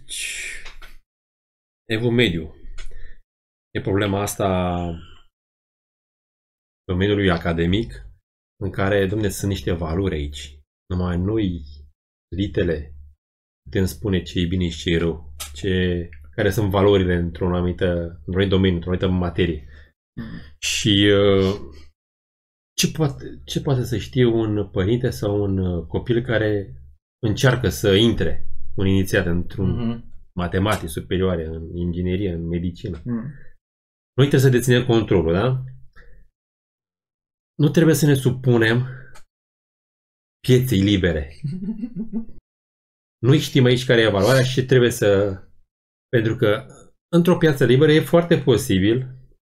evul mediu e problema asta domeniului academic, în care, dom'le, sunt niște valori aici. Numai noi, elitele, putem spune ce e bine și ce e rău, care sunt valorile într-un anumit domeniu, într-o anumită materie. Și ce poate să știe un părinte sau un copil care încearcă să intre un inițiat într-un matematici superioare, în inginerie, în medicină. Noi trebuie să deținem controlul, da? Nu trebuie să ne supunem pieței libere. Noi știm aici care e valoarea și trebuie să... Pentru că într-o piață liberă e foarte posibil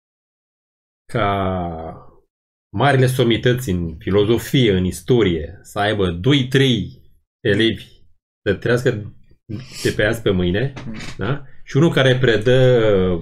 ca marile somități în filozofie, în istorie, să aibă 2-3 elevi să trăiască de pe azi pe mâine, da? Și unul care predă,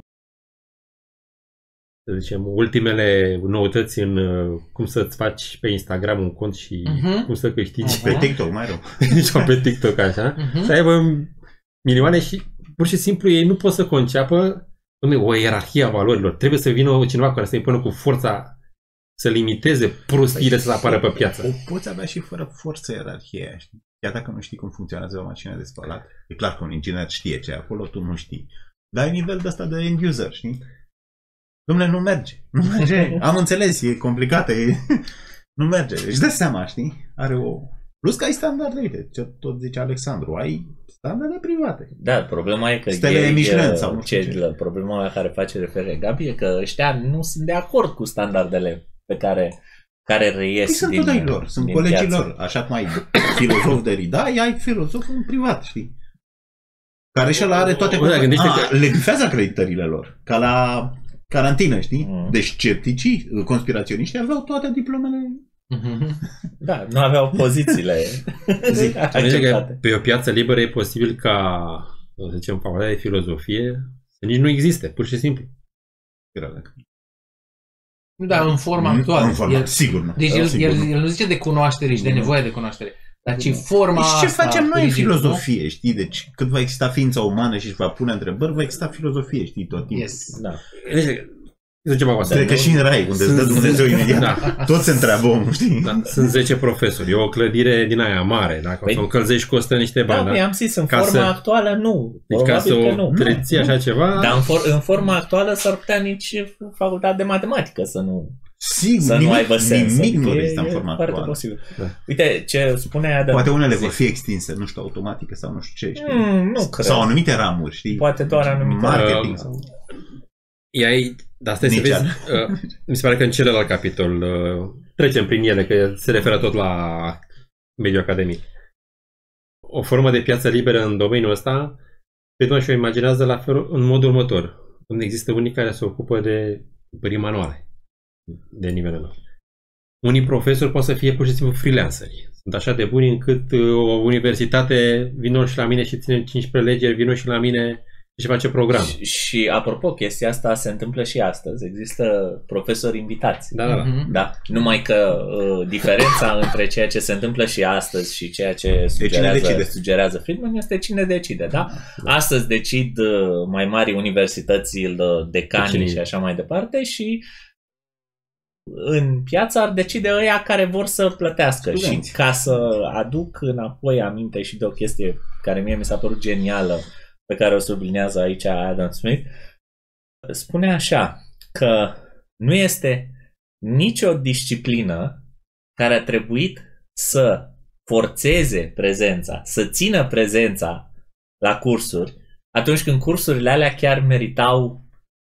să zicem, ultimele noutăți în cum să-ți faci pe Instagram un cont și cum să câștigi. Pe TikTok, mai rău. Sau pe TikTok, așa. Să aibă milioane și pur și simplu ei nu pot să conceapă o ierarhie a valorilor. Trebuie să vină cineva care să impună cu forța să limiteze prostiile să apară pe piață. O poți avea și fără forță ierarhie, știi? Chiar dacă nu știi cum funcționează o mașină de spălat, e clar că un inginer știe ce e acolo, tu nu știi. Dar ai nivel de ăsta de end user, știi? Dom'le, nu merge. Nu merge. Am înțeles, e complicată, nu merge. Își dă seama, știi? Are o... Plus că ai standarde, uite, ce tot zice Alexandru, ai standarde private. Da, problema e că problema la care face referire Gabi e că ăștia nu sunt de acord cu standardele pe care reies sunt tot ai lor, sunt colegii lor. Așa cum ai filozof de Rida, ai filozof în privat, știi? Care și ăla are toate... Le bifează acreditările lor, ca la carantină, știi? Deci scepticii, conspiraționiștii aveau toate diplomele. Da, nu aveau pozițiile acceptate. Pe o piață liberă e posibil ca, să zicem, facultatea de filozofie să nici nu existe, pur și simplu. Da, în forma actuală. Sigur nu. Deci el nu zice de cunoaștere și de nevoie de cunoaștere, dar ci forma asta. Și ce facem noi în filozofie, știi? Deci cât va exista ființa umană și își va pune întrebări, va exista filozofie, știi, tot timpul. Da. Cred că și în rai, unde îți dă Dumnezeu imediat. Da. Tot se întreabă omul, știi? Da, sunt 10 profesori. E o clădire din aia mare. Dacă o să o încălzești, costă niște bani. Da, am zis, în forma actuală nu. Deci ca să o întreții așa ceva... Dar în forma actuală s-ar putea nici facultatea de matematică să nu... Sigur, să nu aibă sens. Nimic nu există în forma actuală. Posibil. Da. Uite, ce spunea Adam. Poate unele vor fi extinse, nu știu, automatică sau nu știu ce, știi? Nu cred. Sau anumite ramuri, știi? Poate doar anumite marketing. Dar asta să vezi, mi se pare că în celălalt capitol trecem prin ele, că se referă tot la mediul academic. O formă de piață liberă în domeniul ăsta, prietenul și-o imaginează în modul următor. Unde există unii care se ocupă de pări manuale de nivelul înalt. Unii profesori pot să fie pur și simplu freelanceri. Sunt așa de buni încât o universitate vină și la mine și ține 5 prelegeri, vină și la mine și face program. Și apropo, chestia asta se întâmplă și astăzi. Există profesori invitați. Da. Da? Numai că diferența între ceea ce se întâmplă și astăzi și ceea ce sugerează Friedman este cine decide. Da? Astăzi decid mai mari universități, decanii și așa mai departe și în piață ar decide ăia care vor să plătească. Studenți. Și ca să aduc înapoi aminte și de o chestie care mie mi s-a părut genială, pe care o sublinează aici Adam Smith, spune așa, că nu este nicio disciplină care a trebuit să forțeze prezența, să țină prezența la cursuri, atunci când cursurile alea chiar meritau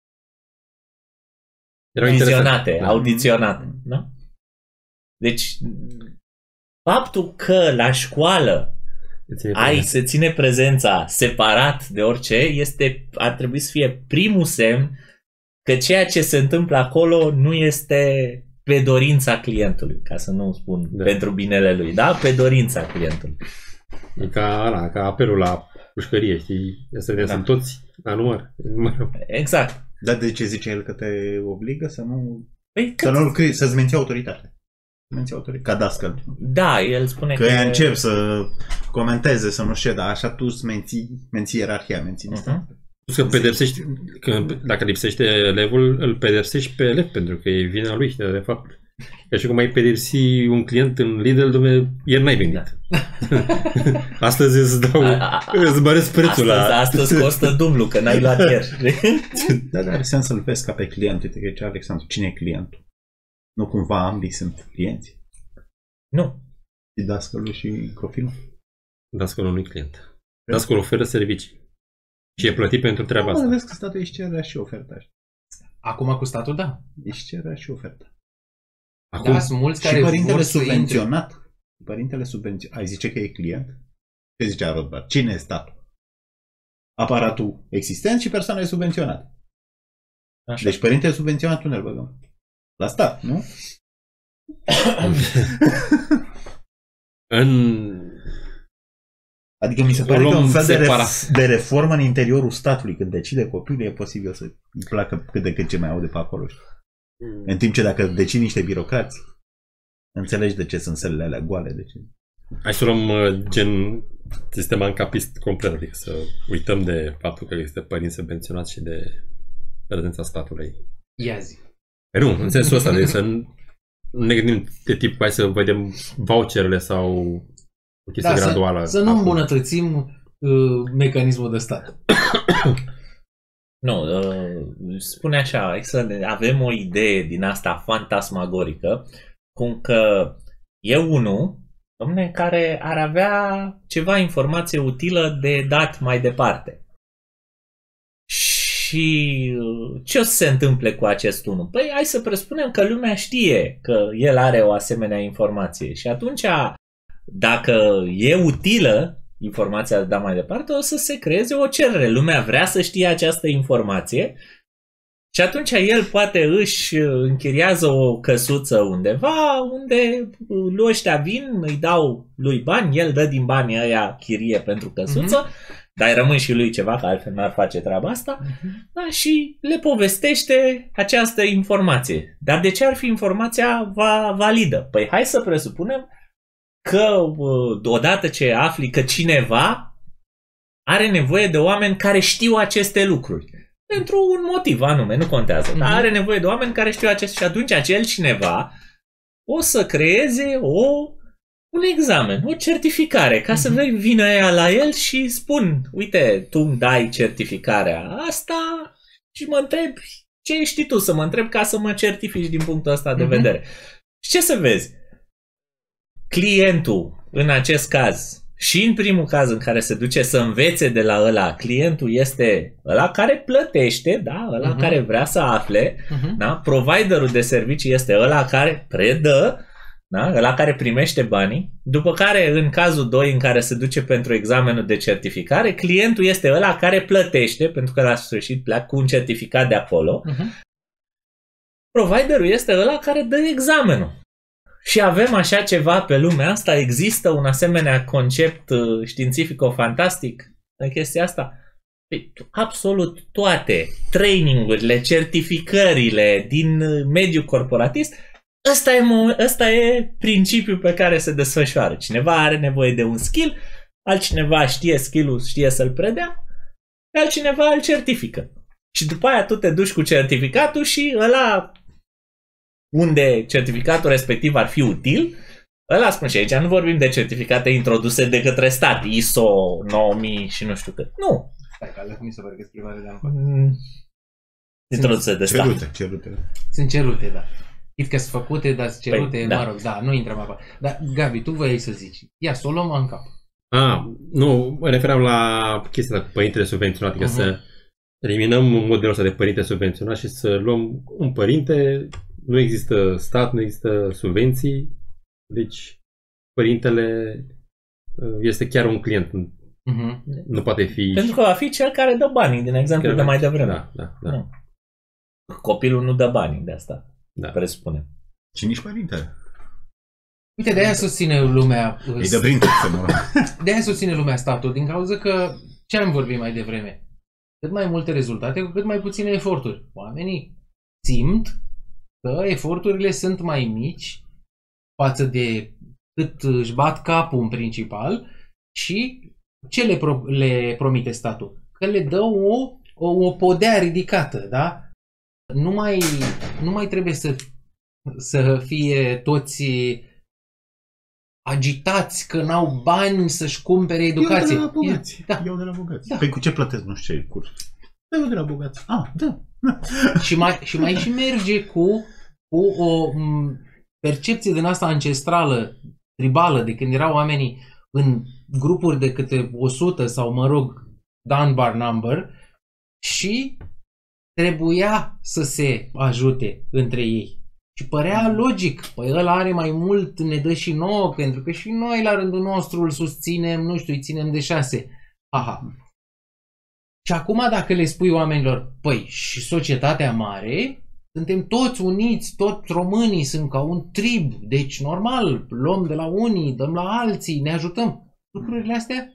vizionate, audiționate. Da? Deci, faptul că la școală se ține prezența separat de orice, ar trebui să fie primul semn că ceea ce se întâmplă acolo nu este pe dorința clientului, ca să nu spun pentru binele lui, da? Pe dorința clientului. E ca apelul la pușcărie, știi? Sunt toți la număr. Exact. Dar de ce zice el că te obligă să nu... să-ți menții autoritatea? Ca dascăl. Da, el spune că încep să comenteze, să nu știu, dar așa tu îți menții ierarhia, menții că pedepsești, dacă lipsește elevul, îl pedepsești pe elev, pentru că e vina lui, de fapt. Ca și cum ai pedepsi un client în Lidl, dom'le, el n-ai venit. Astăzi îți măresc prețul Astăzi costă dublu, că n-ai luat ieri. Dar are sens să-l vezi ca pe client. Uite că ce Alexandru, cine e clientul? Nu cumva ambii sunt clienți? Nu. Și dascălul și copilul? Dascălul nu e client. Dascălul oferă servicii. Și e plătit pentru treaba asta. Vezi că statul își cerea și oferta. Acum cu statul, da. Își cerea și oferta. Acum, da, sunt mulți care părintele subvenționat. Părintele subvenționat. Ai zice că e client? Ce zicea Rothbard? Cine e statul? Aparatul existent și persoanele subvenționate. Așa. Deci părintele subvenționat unde îl băgăm? La stat, nu? Adică mi se pare că un fel de reformă în interiorul statului, când decide copilul, e posibil să îi placă cât de cât ce mai aude pe acolo. În timp ce dacă decid niște birocrați, înțelegi de ce sunt sălile alea goale. De ce? Hai să luăm gen sistema încapist complet, adică să uităm de faptul că există părinți subvenționați și de prezența statului. Ia zi. Nu, în sensul ăsta, de să nu ne gândim de tip, hai să vedem voucherele sau o chestie graduală. Să nu îmbunătățim mecanismul de stat. Nu, spune așa, excelent, avem o idee din asta fantasmagorică, cum că e unul, dom'le, care ar avea ceva informație utilă de dat mai departe. Și ce o să se întâmple cu acest unul? Păi hai să presupunem că lumea știe că el are o asemenea informație și atunci, dacă e utilă informația de dat mai departe, o să se creeze o cerere. Lumea vrea să știe această informație și atunci el poate își închiriază o căsuță undeva unde ăștia vin, îi dau lui bani, el dă din banii ăia chirie pentru căsuță, dar rămân și lui ceva, că altfel n-ar face treaba asta, da, și le povestește această informație. Dar de ce ar fi informația validă? Păi hai să presupunem că odată ce afli că cineva are nevoie de oameni care știu aceste lucruri. Pentru un motiv anume, nu contează. Dar are nevoie de oameni care știu acest și atunci acel cineva o să creeze un examen, o certificare, ca să vină ea la el și spun, uite, tu îmi dai certificarea asta și mă întreb, ce știi tu să mă întreb ca să mă certifici din punctul ăsta de vedere. Și ce să vezi? Clientul, în acest caz, și în primul caz în care se duce să învețe de la ăla, clientul este ăla care plătește, da? Ăla care vrea să afle, da? Providerul de servicii este ăla care predă, da? Ăla care primește banii, după care în cazul 2 în care se duce pentru examenul de certificare, clientul este ăla care plătește, pentru că la sfârșit pleacă cu un certificat de acolo, providerul este ăla care dă examenul. Și avem așa ceva pe lumea asta? Există un asemenea concept științifico-fantastic în chestia asta? Absolut toate trainingurile, certificările din mediul corporatist, ăsta e principiul pe care se desfășoară. Cineva are nevoie de un skill, altcineva știe skill-ul, știe să-l predea, altcineva îl certifică. Și după aia tu te duci cu certificatul și ăla unde certificatul respectiv ar fi util, ăla spun și aici, nu vorbim de certificate introduse de către stat, ISO 9000 și nu știu cât. Nu. Stai, că alea cum mi se pare că scrivare de introduse de stat. Cerute. Sunt cerute, da. Chit că sunt făcute, dar sunt cerute, da. mă rog, da, nu intrăm acolo. Dar, Gabi, tu voiai să zici. Ia, să o luăm în cap. Nu, mă referam la chestia cu părintele subvenționat, adică să eliminăm modelul ăsta de părinte subvenționat și să luăm un părinte. Nu există stat, nu există subvenții, deci părintele este chiar un client. Nu poate fi... Pentru că va fi cel care dă banii, din exemplu de mai devreme. Da. Copilul nu dă banii, de asta presupunem. Și nici părintele. Uite, de-aia susține lumea... Îi dă prin de-aia susține lumea statul, din cauza că ce am vorbit mai devreme? Cât mai multe rezultate cu cât mai puține eforturi. Oamenii simt că eforturile sunt mai mici față de cât își bat capul în principal și ce le promite statul? Că le dă o podea ridicată, da? Nu mai trebuie să fie toți agitați că n-au bani să-și cumpere educație. Eu de la bogați. Păi cu ce plătesc nu știu ce curs? Eu de la bogați. Da. și mai merge cu o percepție din asta ancestrală, tribală, de când erau oamenii în grupuri de câte 100 sau, mă rog, Dunbar number, și trebuia să se ajute între ei. Și părea logic. Păi ăla are mai mult, ne dă și nouă, pentru că și noi la rândul nostru îl susținem, nu știu, îi ținem de 6. Aha. Și acum dacă le spui oamenilor, păi și societatea mare, suntem toți uniți, toți românii sunt ca un trib, deci normal, luăm de la unii, dăm la alții, ne ajutăm. Lucrurile astea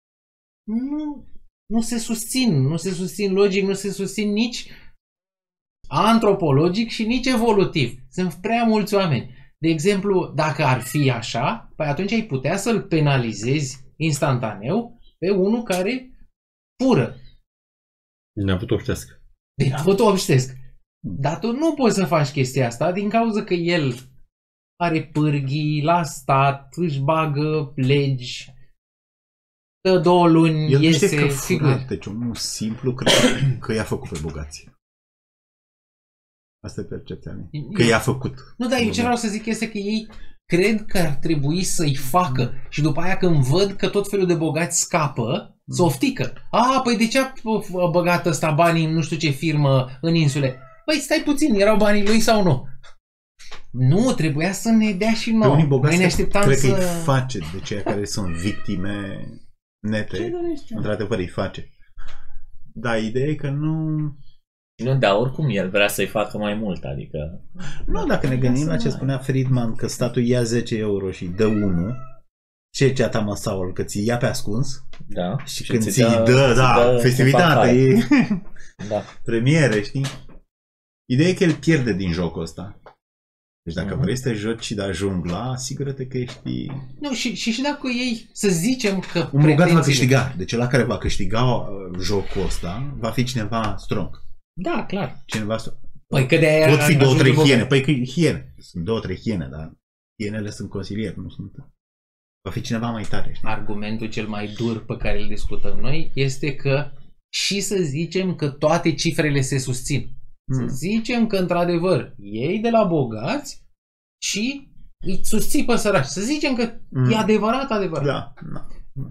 nu se susțin logic, nu se susțin nici antropologic și nici evolutiv. Sunt prea mulți oameni. De exemplu, dacă ar fi așa, păi atunci ai putea să-l penalizezi instantaneu pe unul care fură. Din avut obștesc. Din avut obștesc. Dar tu nu poți să faci chestia asta din cauza că el are pârghii la stat, își bagă legi, dă 2 luni, el iese, că sigur. Deci omul simplu cred că i-a făcut pe bogați. Asta e percepția mea. Că i-a făcut. Nu, dar eu ce vreau să zic este că ei cred că ar trebui să-i facă și după aia când văd că tot felul de bogați scapă, se oftică. Păi de ce a băgat ăsta banii în nu știu ce firmă în insule? Păi stai puțin, erau banii lui sau nu? Nu, trebuia să ne dea și nouă. Pe unii bogați ne așteptam cred să... că îi face de ceea care sunt victime nete. Într-adevăr îi face. Dar ideea e că nu... Nu, dar oricum el vrea să-i facă mai mult, adică... Nu, dacă ne gândim la ce spunea Friedman, că statul ia 10 euro și dă 1, ce cea ta măsaul, că ți ia pe ascuns, da, și când ți dă festivitate, premiere, știi? Ideea e că el pierde din jocul ăsta. Deci dacă vrei să te joci de jungla, asigură-te că ești... Nu, și dacă ei, să zicem că... Un bogat va câștiga. Deci ăla care va câștiga jocul ăsta va fi cineva strong. Da, clar. Cineva strong. Păi că de-aia... Pot fi 2-3 hiene. Păi că hiene. Sunt 2-3 hiene, dar hienele sunt consilieri, nu sunt... Va fi cineva mai tare. Știi? Argumentul cel mai dur pe care îl discutăm noi este că și să zicem că toate cifrele se susțin. Să zicem că într-adevăr ei de la bogați și îi susții pe săraci. Să zicem că e adevărat. Da.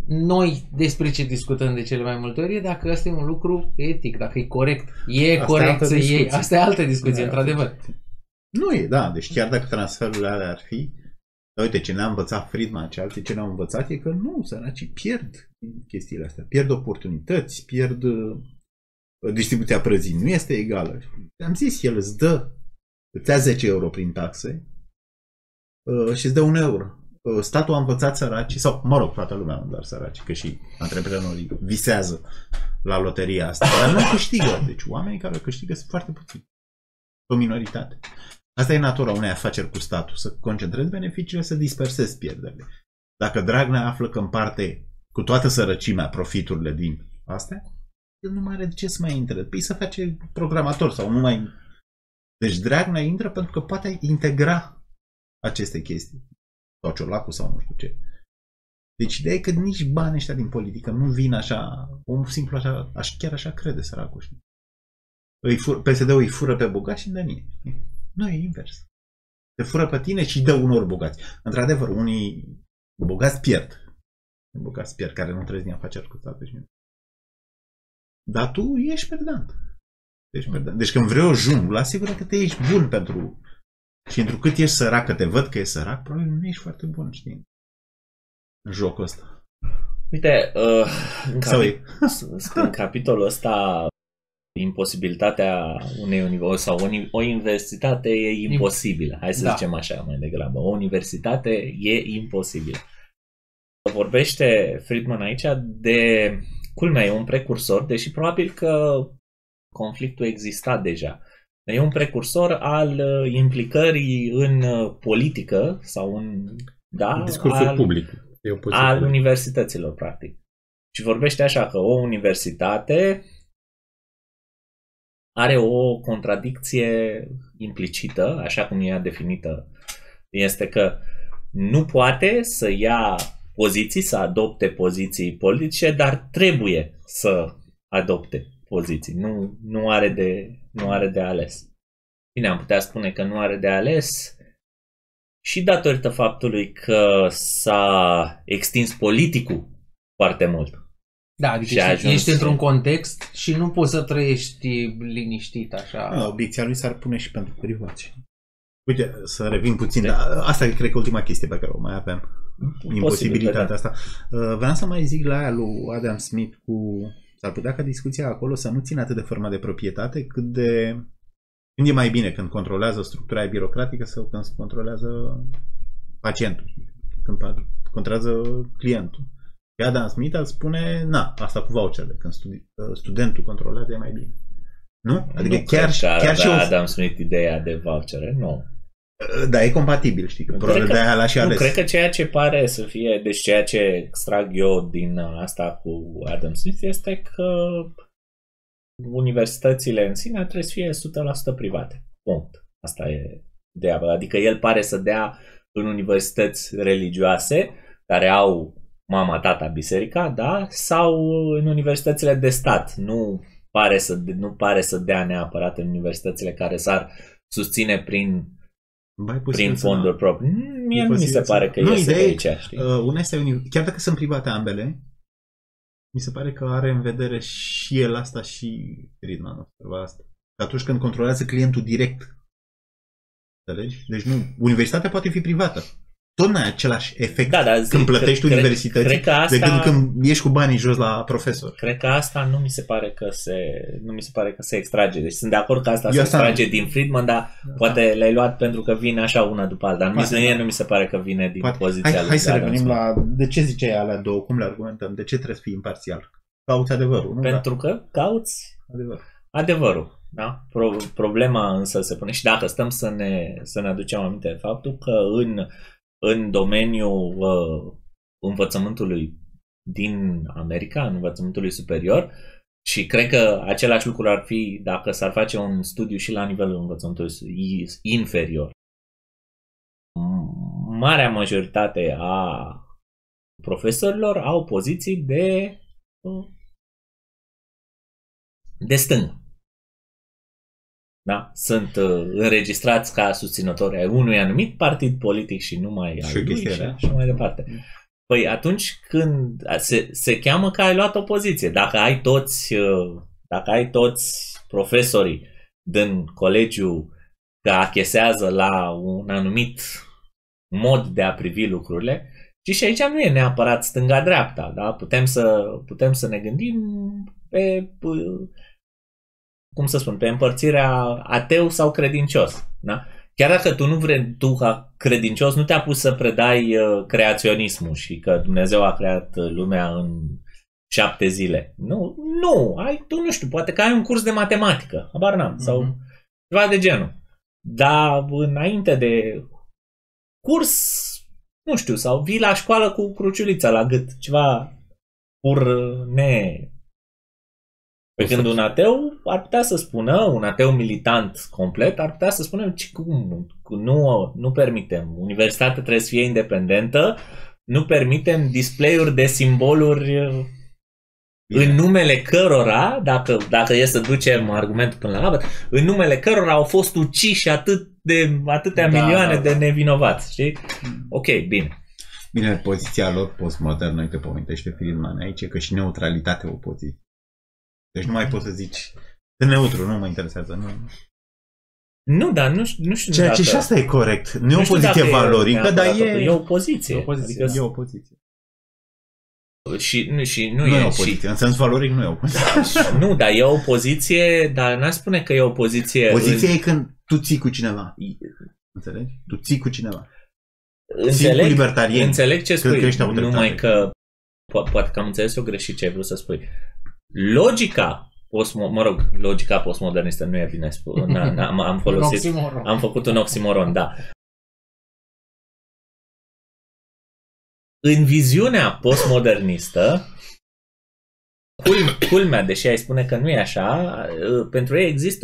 noi despre ce discutăm de cele mai multe ori e dacă ăsta e un lucru etic, dacă e corect. E asta corect să iei. Asta e altă discuție, într-adevăr. Nu e, da. Deci chiar dacă transferurile alea ar fi, uite, ce ne-a învățat Friedman și alții ce ne-au învățat e că nu, săracii pierd chestiile astea. Pierd oportunități, pierd distribuția prăzii. Nu este egală. Am zis, el îți ia 10 euro prin taxe și îți dă 1 euro. Statul a învățat săracii, sau, mă rog, toată lumea, nu doar săracii, că și antreprenorii visează la loteria asta, dar nu câștigă. Deci oamenii care câștigă sunt foarte puțini. O minoritate. Asta e natura unei afaceri cu statul, să concentrezi beneficiile, să dispersezi pierderile. Dacă Dragnea află că împarte cu toată sărăcimea profiturile din astea, el nu mai are de ce să mai intre. Păi să face programator sau nu mai... Deci Dragnea intră pentru că poate integra aceste chestii. Sau Ciolacu sau nu știu ce. Deci ideea e că nici banii ăștia din politică nu vin așa, omul simplu așa, chiar așa crede săracul. PSD-ul îi fură pe bogați și îi dă mie. Nu, e invers. Te fură pe tine și îi dă unor bogați. Într-adevăr, unii bogați pierd. Bogați pierd, care nu trăiesc din afaceri cu statul. Dar tu ești perdant. Deci când vrei o junglă, asigură că te ești bun pentru... Și întrucât ești sărac, că te văd că ești sărac, probabil nu ești foarte bun, știi? În jocul ăsta. Uite, în capitolul ăsta, imposibilitatea unei universități sau o universitate e imposibilă. Hai să zicem așa mai degrabă. O universitate e imposibilă. Vorbește Friedman aici de, culmea, e un precursor, deși probabil că conflictul exista deja. E un precursor al implicării în politică sau în discursul public. Al universităților, practic. Și vorbește așa că o universitate are o contradicție implicită, așa cum e definită, este că nu poate să ia poziții, să adopte poziții politice, dar trebuie să adopte poziții. Nu are de ales. Bine, am putea spune că nu are de ales și datorită faptului că s-a extins politicul foarte mult. Da, adică ești într-un context și nu poți să trăiești liniștit așa. Obiecția lui s-ar pune și pentru privați. Uite, să revin puțin, dar asta e, cred că, ultima chestie pe care o mai avem. Imposibilitatea asta. Vreau să mai zic la aia lui Adam Smith cu... S-ar putea ca discuția acolo să nu țină atât de forma de proprietate, cât de... Când e mai bine, când controlează structura birocratică sau când se controlează pacientul, când controlează clientul. Adam Smith ar spune, asta cu voucherele, când studentul controlează e mai bine. Nu? Adică nu chiar și Adam Smith ideea de vouchere, nu. Da, e compatibil, știi, că probabil de aia l-a și ales. Nu, cred că ceea ce pare să fie, deci ceea ce extrag eu din asta cu Adam Smith este că universitățile în sine trebuie să fie 100% private. Punct. Asta e ideea. Adică el pare să dea în universități religioase care au mama, tata, biserica, da? Sau în universitățile de stat. Nu pare să dea neapărat în universitățile care s-ar susține prin fonduri proprii. Mie nu mi se pare că iese de aici. Chiar dacă sunt private ambele, mi se pare că are în vedere și el asta și Friedman asta. Atunci când controlează clientul direct. Înțelegi? Deci nu. Universitatea poate fi privată. Tot n-ai același efect când plătești universității decât când ești cu banii jos la profesor. Cred că asta nu mi se pare că se extrage. Deci sunt de acord că asta se extrage din Friedman, dar poate le-ai luat pentru că vine așa una după alta. Dar nu mi se pare că vine din poziția lui. Hai să revenim la de ce ziceai alea două, cum le argumentăm, de ce trebuie să fii imparțial? Cauți adevărul, nu? Pentru că cauți adevărul. Da? Problema însă se pune și dacă stăm să ne aducem aminte de faptul că în domeniul învățământului din America, în învățământului superior, și cred că același lucru ar fi dacă s-ar face un studiu și la nivelul învățământului inferior. Marea majoritate a profesorilor au poziții de stângă. Da? Sunt înregistrați ca susținători ai unui anumit partid politic și numai al lui și mai departe. Păi atunci când se cheamă că ai luat o poziție. Dacă ai toți profesorii din colegiu că achesează la un anumit mod de a privi lucrurile, și aici nu e neapărat stânga-dreapta, da? Putem să ne gândim pe, cum să spun, pe împărțirea ateu sau credincios, da? Chiar dacă tu ca credincios nu te-a pus să predai creaționismul și că Dumnezeu a creat lumea în 7 zile. Nu, tu nu știu, poate că ai un curs de matematică, habar n-am, sau ceva de genul. Dar înainte de curs, nu știu, sau vii la școală cu cruciulița la gât, ceva Pe când un ateu ar putea să spună, un ateu militant complet, ar putea să spună nu permitem. Universitatea trebuie să fie independentă, nu permitem display-uri de simboluri în numele cărora, dacă e să ducem argumentul până la capăt, în numele cărora au fost uciși atâtea milioane de nevinovați, știi? Ok, bine. Bine, poziția lor postmodernă, că pomentește Friedman aici, că și neutralitatea e o poziție. Deci nu mai poți să zici de neutru, nu mă interesează. Nu, dar nu știu ceea ce și asta e corect. Nu e o poziție valorică, dar e o poziție. E o poziție. Și nu e o poziție. În sens valoric nu e o poziție. Nu, dar e o poziție, dar n-aș spune că e o poziție... Poziția e când tu ții cu cineva. Înțelegi? Tu ții cu cineva. Înțeleg ce spui, numai că poate că am înțeles eu greșit ce ai vrut să spui. Logica postmodernistă nu e bine spus. Am făcut un oximoron, da. În viziunea postmodernistă, culmea, deși ai spune că nu e așa, pentru ei există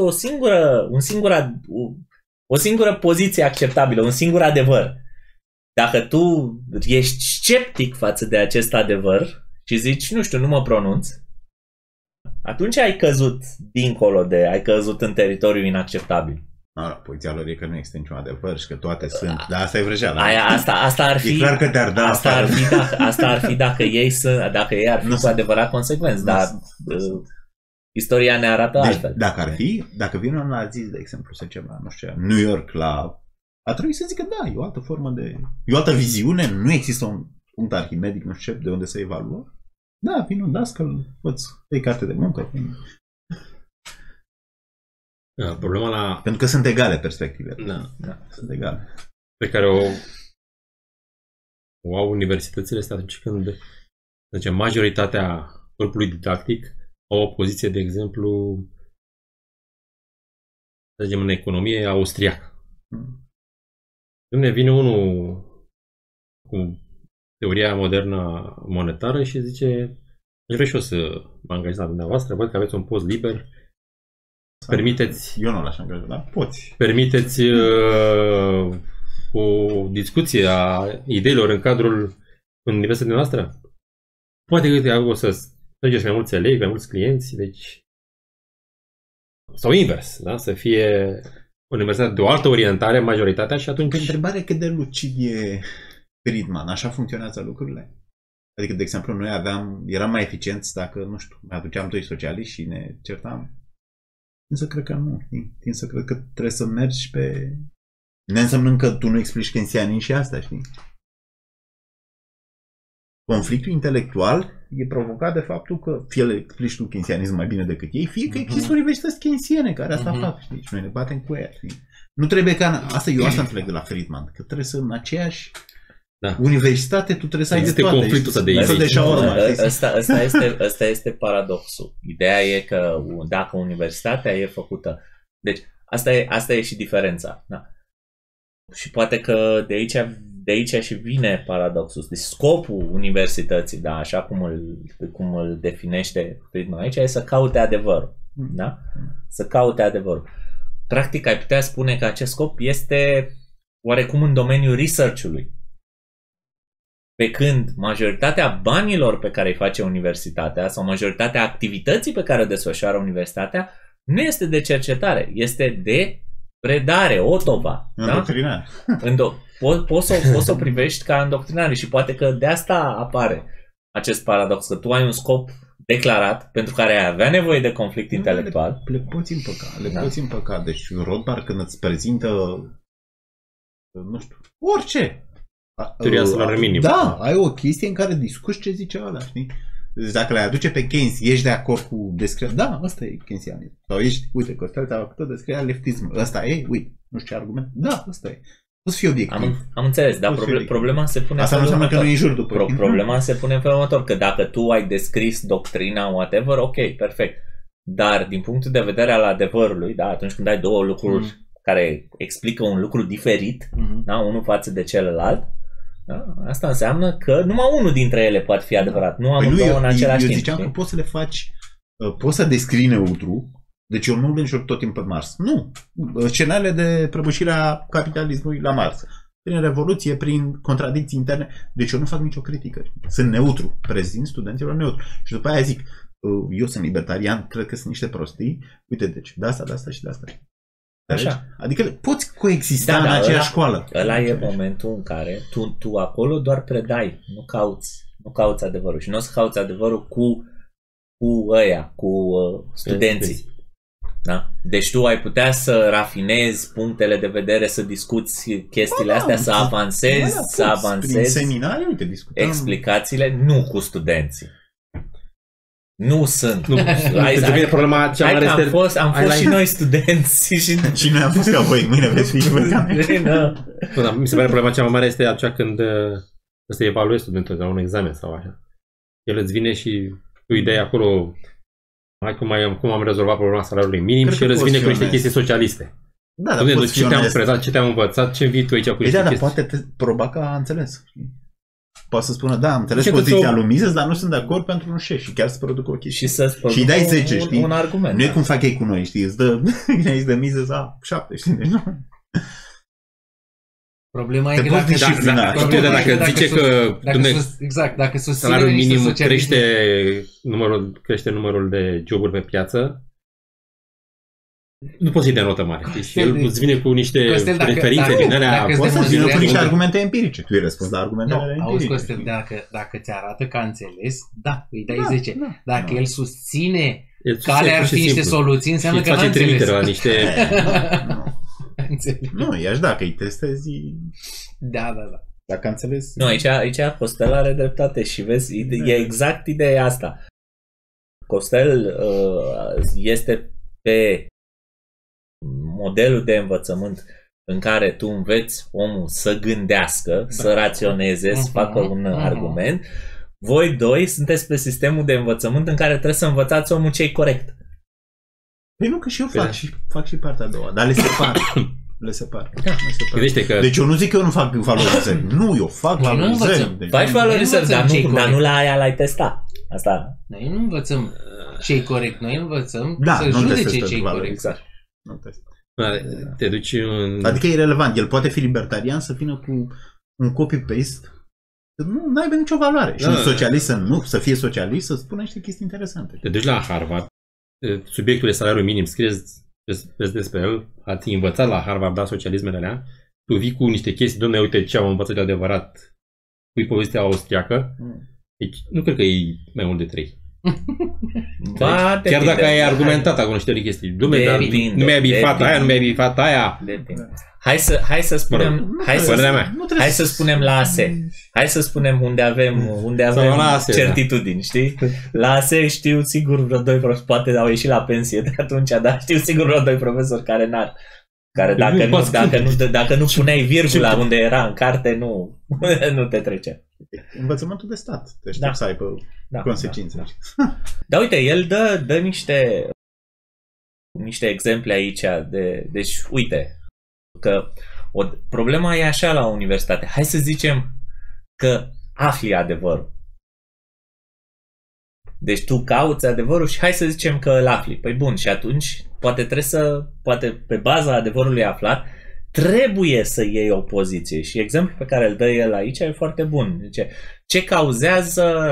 o singură poziție acceptabilă, un singur adevăr. Dacă tu ești sceptic față de acest adevăr și zici, nu știu, nu mă pronunț, atunci ai căzut ai căzut în teritoriu inacceptabil. Poziția lor e că nu există niciun adevăr și că toate sunt. Dar asta e vrăjeală. Asta ar fi. E clar că te-ar da. Asta ar fi dacă ei ar fi cu adevărat consecvenți, dar istoria ne arată altfel. Dacă vine un nazist, de exemplu, să zicem la, nu știu, New York, ar trebui să zică da, e o altă formă e o altă viziune, nu există un punct arhimedic, nu știu de unde să evaluăm. Da, vine un dascăl, iei carte de muncă. Problema pentru că sunt egale perspectivele. Da. Sunt egale. Pe care o au universitățile astea atunci când majoritatea corpului didactic au o poziție, de exemplu, să zicem, în economie austriacă. Când vine unul cu teoria modernă monetară și zice, aș vrea și eu să mă angajez la dumneavoastră, văd că aveți un post liber, permiteți... Eu nu l-aș angaja, dar poți. Permiteți o discuție a ideilor în cadrul universității noastre? Poate că o să strângeți mai mulți elevi, mai mulți clienți, deci... Sau invers, da? Să fie o universitate de o altă orientare, majoritatea, și atunci... Întrebarea cât de lucid e Friedman. Așa funcționează lucrurile? Adică, de exemplu, noi eram mai eficienți dacă, nu știu, ne aduceam doi socialiști și ne certam. Tind să cred că nu. Tind să cred că trebuie să mergi pe... Ne înseamnă că tu nu explici keynesianin și asta, știi? Conflictul intelectual e provocat de faptul că fie le explici tu keynesianism mai bine decât ei, fie că există universități keynesiene care asta fac, știi? Și noi ne batem cu ea, știi? Nu trebuie ca... Eu asta înțeleg de la Friedman, că trebuie să în aceeași universitate tu trebuie să ai de toate. Conflictul ăsta de idei. Asta este paradoxul. Ideea e că dacă universitatea e făcută... Deci, asta e și diferența. Da? Și poate că de aici și vine paradoxul. Deci scopul universității, da, așa cum îl definește Friedman aici, e să caute adevărul. Da? Să caute adevărul. Practic, ai putea spune că acest scop este oarecum în domeniul research-ului. Pe când majoritatea banilor pe care îi face universitatea sau majoritatea activității pe care o desfășoară universitatea nu este de cercetare, este de predare, otova. Îndoctrinare. Poți să o privești ca îndoctrinare și poate că de asta apare acest paradox, că tu ai un scop declarat pentru care ai avea nevoie de conflict intelectual. Le poți împăca. Deci Rothbard când îți prezintă, nu știu, orice. Teoria salariului minim. Da, ai o chestie în care discuți ce zice ăla, știi? Deci dacă le aduce pe Keynes, ești de acord cu descrierea? Da, ăsta e keynesianism. Sau ești, uite, Costel ți-a făcut descrierea leftismul. Ăsta e? Uite, nu știu ce argument. Da, ăsta e. Poți fi obiectiv. Am înțeles, dar problema se pune asta nu înseamnă că nu injuri după. Problema se pune în felul următor, că dacă tu ai descris doctrina, whatever, ok, perfect. Dar din punctul de vedere al adevărului, da, atunci când ai două lucruri care explică un lucru diferit, da, unul față de celălalt, da, asta înseamnă că numai unul dintre ele poate fi adevărat. Nu am două în același timp. Eu ziceam că poți să le faci, poți să descrii neutru. Deci eu nu îl înjur tot timpul pe Mars. Nu. Scenariile de prăbușire a capitalismului la Mars. Prin revoluție, prin contradicții interne. Deci eu nu fac nicio critică. Sunt neutru. Prezint studenților neutru. Și după aia zic, eu sunt libertarian, cred că sunt niște prostii. Uite, deci, de asta și de asta. Așa. Adică poți coexista în aceeași școală. Ăla e momentul în care tu acolo doar predai, nu cauți adevărul. Și nu o să cauți adevărul cu studenții. Da? Deci tu ai putea să rafinezi punctele de vedere, să discuți chestiile astea, să avansezi prin seminarii, uite, discutăm explicațiile, nu cu studenții. Nu sunt. Problema cea mare este... Am fost și noi studenți. Și noi am fost ca voi, mâine veți fi și voi ca mine. Mi se pare problema cea mai mare este aceea când să evaluezi studentul la un examen sau așa. El îți vine și tu îi dai acolo cum am rezolvat problema salariului minim și el îți vine cu niște chestii socialiste. Da, dar ce te-am prezat, ce te-am învățat, ce vii tu aici cu niște chestii. Da, poate proba că a înțeles. Poate să spună, da, am înțeles poziția lui Mises, dar nu sunt de acord pentru un șef și chiar să producă o chestie. Și dai 10, știi? Un argument. Nu e cum fac ei cu noi, știi? Îți dă Mises, 7, știi? Deci nu. Problema e că dacă zice că dacă salariul minim crește numărul de joburi pe piață, nu poți să-i dea notă mare. Și el îți vine cu niște referințe din alea. Poți să vină cu niște argumente empirice. Tu îi răspunzi la argumentele empirice. Auzi, Costel, dacă ți arată că a înțeles, da, îi dai 10. Dacă el susține că alea ar fi niște soluții, înseamnă că n-a înțeles. Și face trimitere la niște... Nu, i-aș da, că îi testezi. Da. Dacă înțeles. Nu, aici Costel are dreptate și vezi, e exact ideea asta. Costel este pe modelul de învățământ în care tu înveți omul să gândească, să raționeze, să facă un argument. Voi doi sunteți pe sistemul de învățământ în care trebuie să învățați omul ce-i corect. Păi nu, că și eu fac și partea a doua, dar le separ. Deci eu nu zic că eu nu fac valorizări. Nu, eu fac valorizări. Faci valorizări, dar nu la aia l-ai testat. Asta. Noi nu învățăm ce-i corect, noi învățăm să judece ce-i corect. Exact. Nu test. Te duci Adică e irelevant. El poate fi libertarian să vină cu un copy-paste. Nu ai nicio valoare. Și un socialist să fie socialist, să spună niște chestii interesante. Te duci la Harvard, subiectul de salariu minim, vezi despre el, ați învățat la Harvard, da, socialismele alea, tu vii cu niște chestii, dom'le, uite ce am învățat de adevărat, pui povestea austriacă, deci nu cred că e mai mult de 3. Chiar dacă ai argumentat acum niște chestii, dom'le, dar nu mi-ai bifat aia, nu mi-ai bifat aia. Hai să spunem, hai să spunem la ASE. Hai să spunem unde avem certitudini, știi? La ASE știu sigur vreo 2 profesori, poate au ieșit la pensie de atunci, dar știu sigur vreo 2 profesori care n-ar. Care dacă nu puneai virgula unde era în carte, nu te trece. Învățământul de stat. Deci să aibă consecințe. Dar uite, el dă niște exemple aici. Deci, uite, că problema e așa la universitate. Hai să zicem că afli adevărul. Deci tu cauți adevărul și hai să zicem că îl afli. Păi bun, și atunci poate pe baza adevărului aflat trebuie să iei o poziție. Și exemplul pe care îl dă el aici e foarte bun. Zice, ce cauzează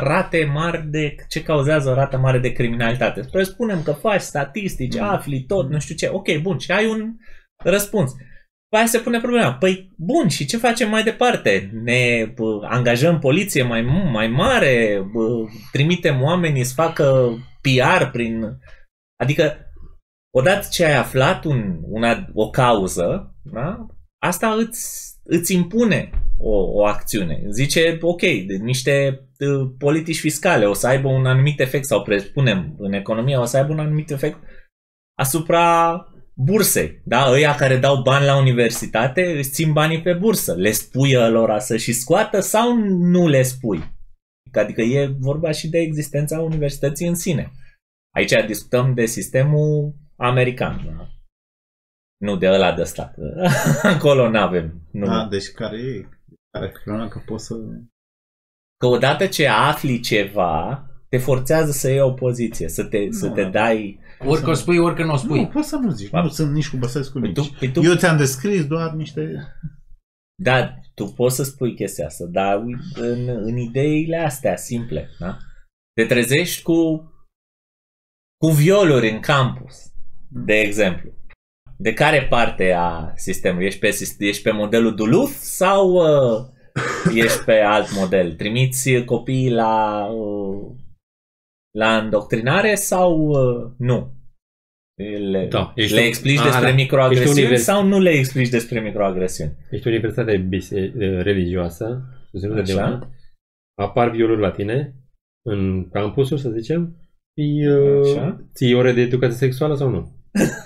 rata mare de criminalitate? Spunem că faci statistici, afli tot, nu știu ce. Ok, bun, și ai răspuns. Aia se pune problema. Păi, bun, și ce facem mai departe? Ne angajăm poliție mai mare? Trimitem oamenii să facă PR prin... Adică, odată ce ai aflat o cauză, da? Asta îți impune o acțiune. Zice, ok, niște politici fiscale o să aibă un anumit efect, sau presupunem în economie o să aibă un anumit efect asupra bursei. Da? Ăia care dau bani la universitate își țin banii pe bursă. Le spui lor să și scoată sau nu le spui? Adică e vorba și de existența universității în sine. Aici discutăm de sistemul american. Da? Nu de ăla de stat. Acolo n-avem. Nu. Deci care e? Că poți să... Că odată ce afli ceva, te forțează să iei o poziție, să te dai... Orică o spui, orică nu o spui. Nu, poți să nu zici. Nu sunt nici cu Băsescu, nici. Eu ți-am descris doar niște... Da, tu poți să spui chestia asta, dar în ideile astea simple, da? Te trezești cu violuri în campus, de exemplu. De care parte a sistemului? Ești pe modelul Duluth sau ești pe alt model? Trimiți copiii la îndoctrinare sau nu? Le explici despre microagresiuni sau nu le explici despre microagresiuni? Ești o universitate religioasă, susținută de una, apar violuri la tine în campusuri, să zicem, ții ore de educație sexuală sau nu?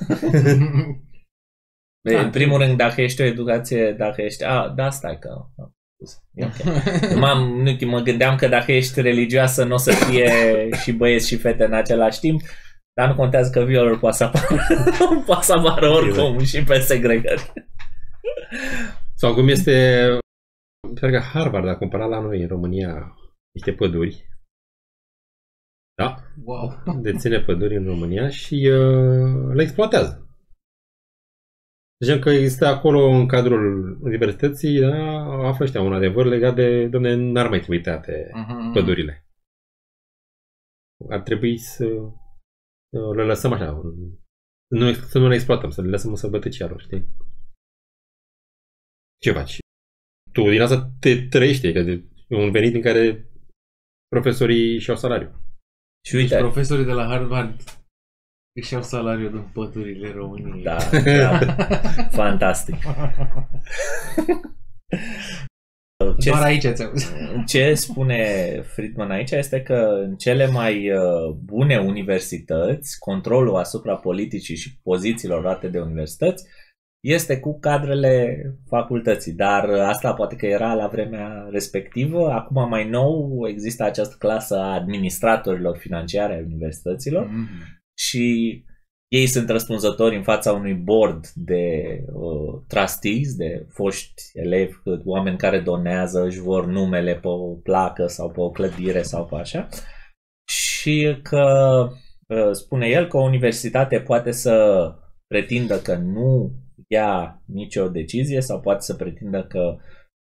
În primul rând, dacă ești o educație, stai că... Okay. Mă gândeam că dacă ești religioasă nu o să fie și băieți și fete în același timp, dar nu contează că violul poate să apară oricum și pe segregări. Sau cum este, cred că Harvard a cumpărat la noi în România niște păduri. Da? Wow. Deține păduri în România și le exploatează. Deci că există acolo în cadrul universității, da, află ăștia un adevăr legat de, dom'le, n-ar mai trebui tăiate pădurile. Ar trebui să le lăsăm așa, să nu le exploatăm, să le lăsăm să bătăciarul, știi? Ce faci? Tu din asta te trăiești, că e un venit în care profesorii și-au salariu. Și uite, deci profesorii de la Harvard își iau salariul din pădurile României. Da. Fantastic. Doar aici ți-am Ce spune Friedman aici este că în cele mai bune universități, controlul asupra politicii și pozițiilor luate de universități este cu cadrele facultății, dar asta poate că era la vremea respectivă. Acum mai nou există această clasă a administratorilor financiare ai universităților și ei sunt răspunzători în fața unui board de trustees, de foști elevi, oameni care donează, își vor numele pe o placă sau pe o clădire sau pe așa. Și că spune el că o universitate poate să pretindă că nu ia nicio decizie sau poate să pretindă că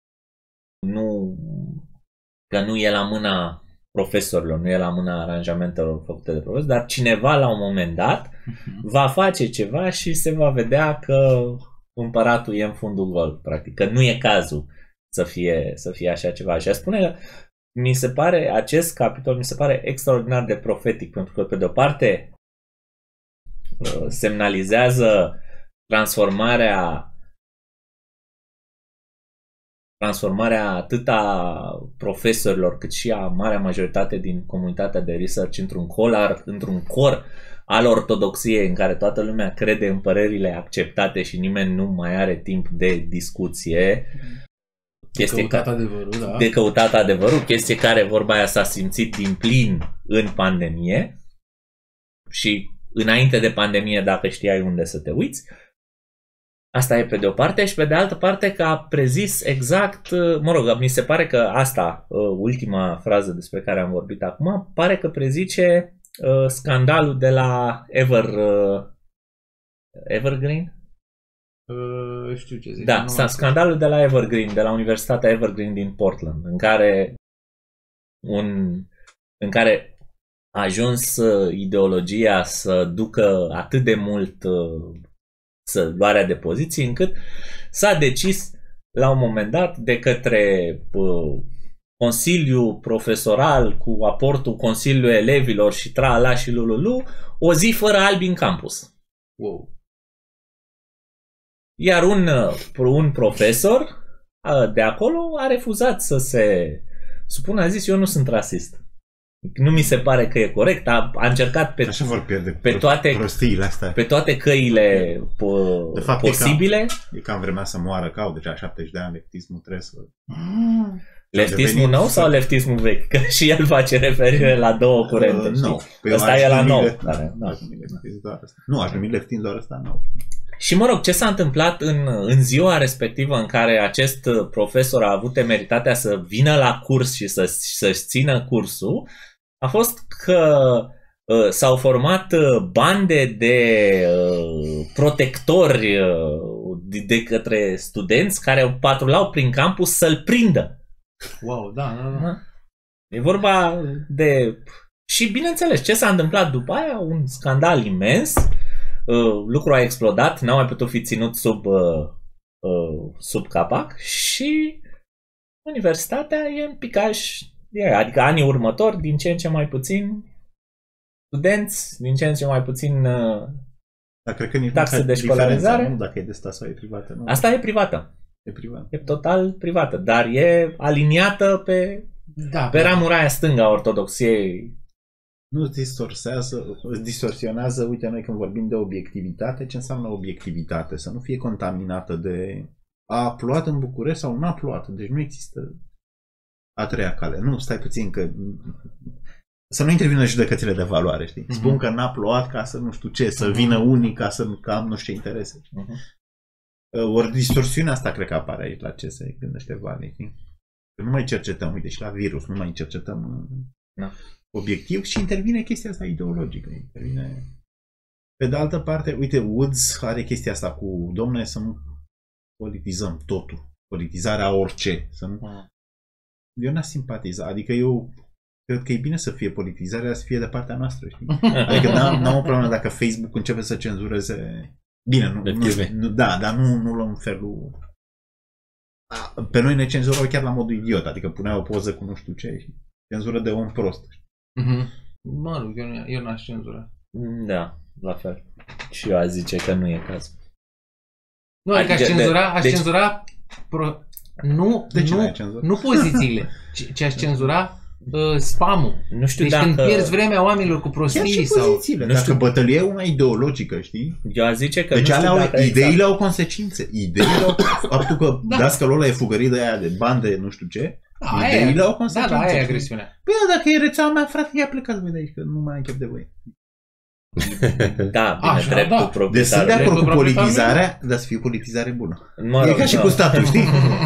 nu e la mâna profesorilor, nu e la mâna aranjamentelor făcute de profesori, dar cineva la un moment dat va face ceva și se va vedea că împăratul e în fundul gol, practic, că nu e cazul să fie așa ceva. Și a spune că mi se pare, acest capitol mi se pare extraordinar de profetic, pentru că pe de o parte semnalizează transformarea atât a profesorilor cât și a marea majoritate din comunitatea de research într-un cor al ortodoxiei în care toată lumea crede în părerile acceptate și nimeni nu mai are timp de discuție. De căutat adevărul, chestie care, vorba aia, s-a simțit din plin în pandemie și înainte de pandemie, dacă știai unde să te uiți. Asta e pe de o parte și pe de altă parte că a prezis exact, mi se pare că asta, ultima frază despre care am vorbit acum, pare că prezice scandalul de la Evergreen? Știu ce zic. Da, scandalul de la Evergreen, de la Universitatea Evergreen din Portland, în care a ajuns ideologia să ducă atât de mult luarea de poziții, încât s-a decis la un moment dat de către Consiliul Profesoral cu aportul Consiliului Elevilor și tra-la și lululu, o zi fără albi în campus. Wow. Iar un profesor de acolo a refuzat să se supună, a zis, eu nu sunt rasist. Nu mi se pare că e corect. A încercat Așa vor pierde pe toate prostiile astea. Pe toate căile de fapt, posibile. E cam vremea să moară, că au deja 70 de ani, leftismul trebuie să... Leftismul nou sau leftismul vechi? Că și el face referire la două curente. Nu. Ăsta e la nou. Nu, aș numi leftism doar ăsta nou. Și mă rog, ce s-a întâmplat în ziua respectivă în care acest profesor a avut temeritatea să vină la curs și să-și țină cursul, a fost că s-au format bande de protectori de către studenți care patrulau prin campus să-l prindă. Wow, da. E vorba de... Și bineînțeles, ce s-a întâmplat după aia? Un scandal imens. Lucrul a explodat, n-a mai putut fi ținut sub capac și universitatea e în picaj. Adică anii următori, din ce în ce mai puțin studenți, din ce în ce mai puțin cred că nici taxe de școlarizare. Nu, dacă e de stat sau e privată. Nu. Asta e privată. E privată. E total privată, dar e aliniată pe ramura aia stângă a ortodoxiei. Nu distorsionează, uite, noi când vorbim de obiectivitate, ce înseamnă obiectivitate? Să nu fie contaminată de a plouat în București sau nu a plouat. Deci nu există a treia cale. Nu, stai puțin că... Să nu intervină judecățile de valoare, știi? Spun că n-a plouat ca să nu știu ce, să vină unii ca să am nu știu ce interese. Ori distorsiunea asta cred că apare aici la ce se gândește Vali. Că nu mai cercetăm, uite, și la virus, nu mai cercetăm obiectiv și intervine chestia asta ideologică. Intervine... Pe de altă parte, uite, Woods are chestia asta cu, domnule, să nu politizăm totul. Politizarea orice. Să nu... Eu n-aș simpatiza. Adică eu cred că e bine să fie politizarea, să fie de partea noastră, știi? Adică n-am o problemă dacă Facebook începe să cenzureze... Bine, nu, da, dar nu luăm felul... Pe noi ne cenzurau chiar la modul idiot, adică puneau o poză cu nu știu ce și cenzură de om prost. Mă rog, eu n-aș cenzura. Da, la fel. Și eu aș zice că nu e cazul. Nu, adică aș cenzura nu pozițiile, ci aș cenzura spamul. Nu știu deci dacă... când pierzi vremea oamenilor cu prostii chiar și pozițiile. Sau... Dacă bătălia e una ideologică, știi? Eu aș zice că deci ideile au consecințe. Ideile au... Faptul că dascălul ăla e fugărit de aia de bande, nu știu ce. Ideile au consecințe. Da, aia e agresiunea. Păi dacă e rețeaua mea, frate, ia plecați voi de aici, că nu mai am chef de voi. Da, bine, dreptul proprietar. Deci sunt de acord cu politizarea, dar să fie politizare bună. E ca și cu statul, știi?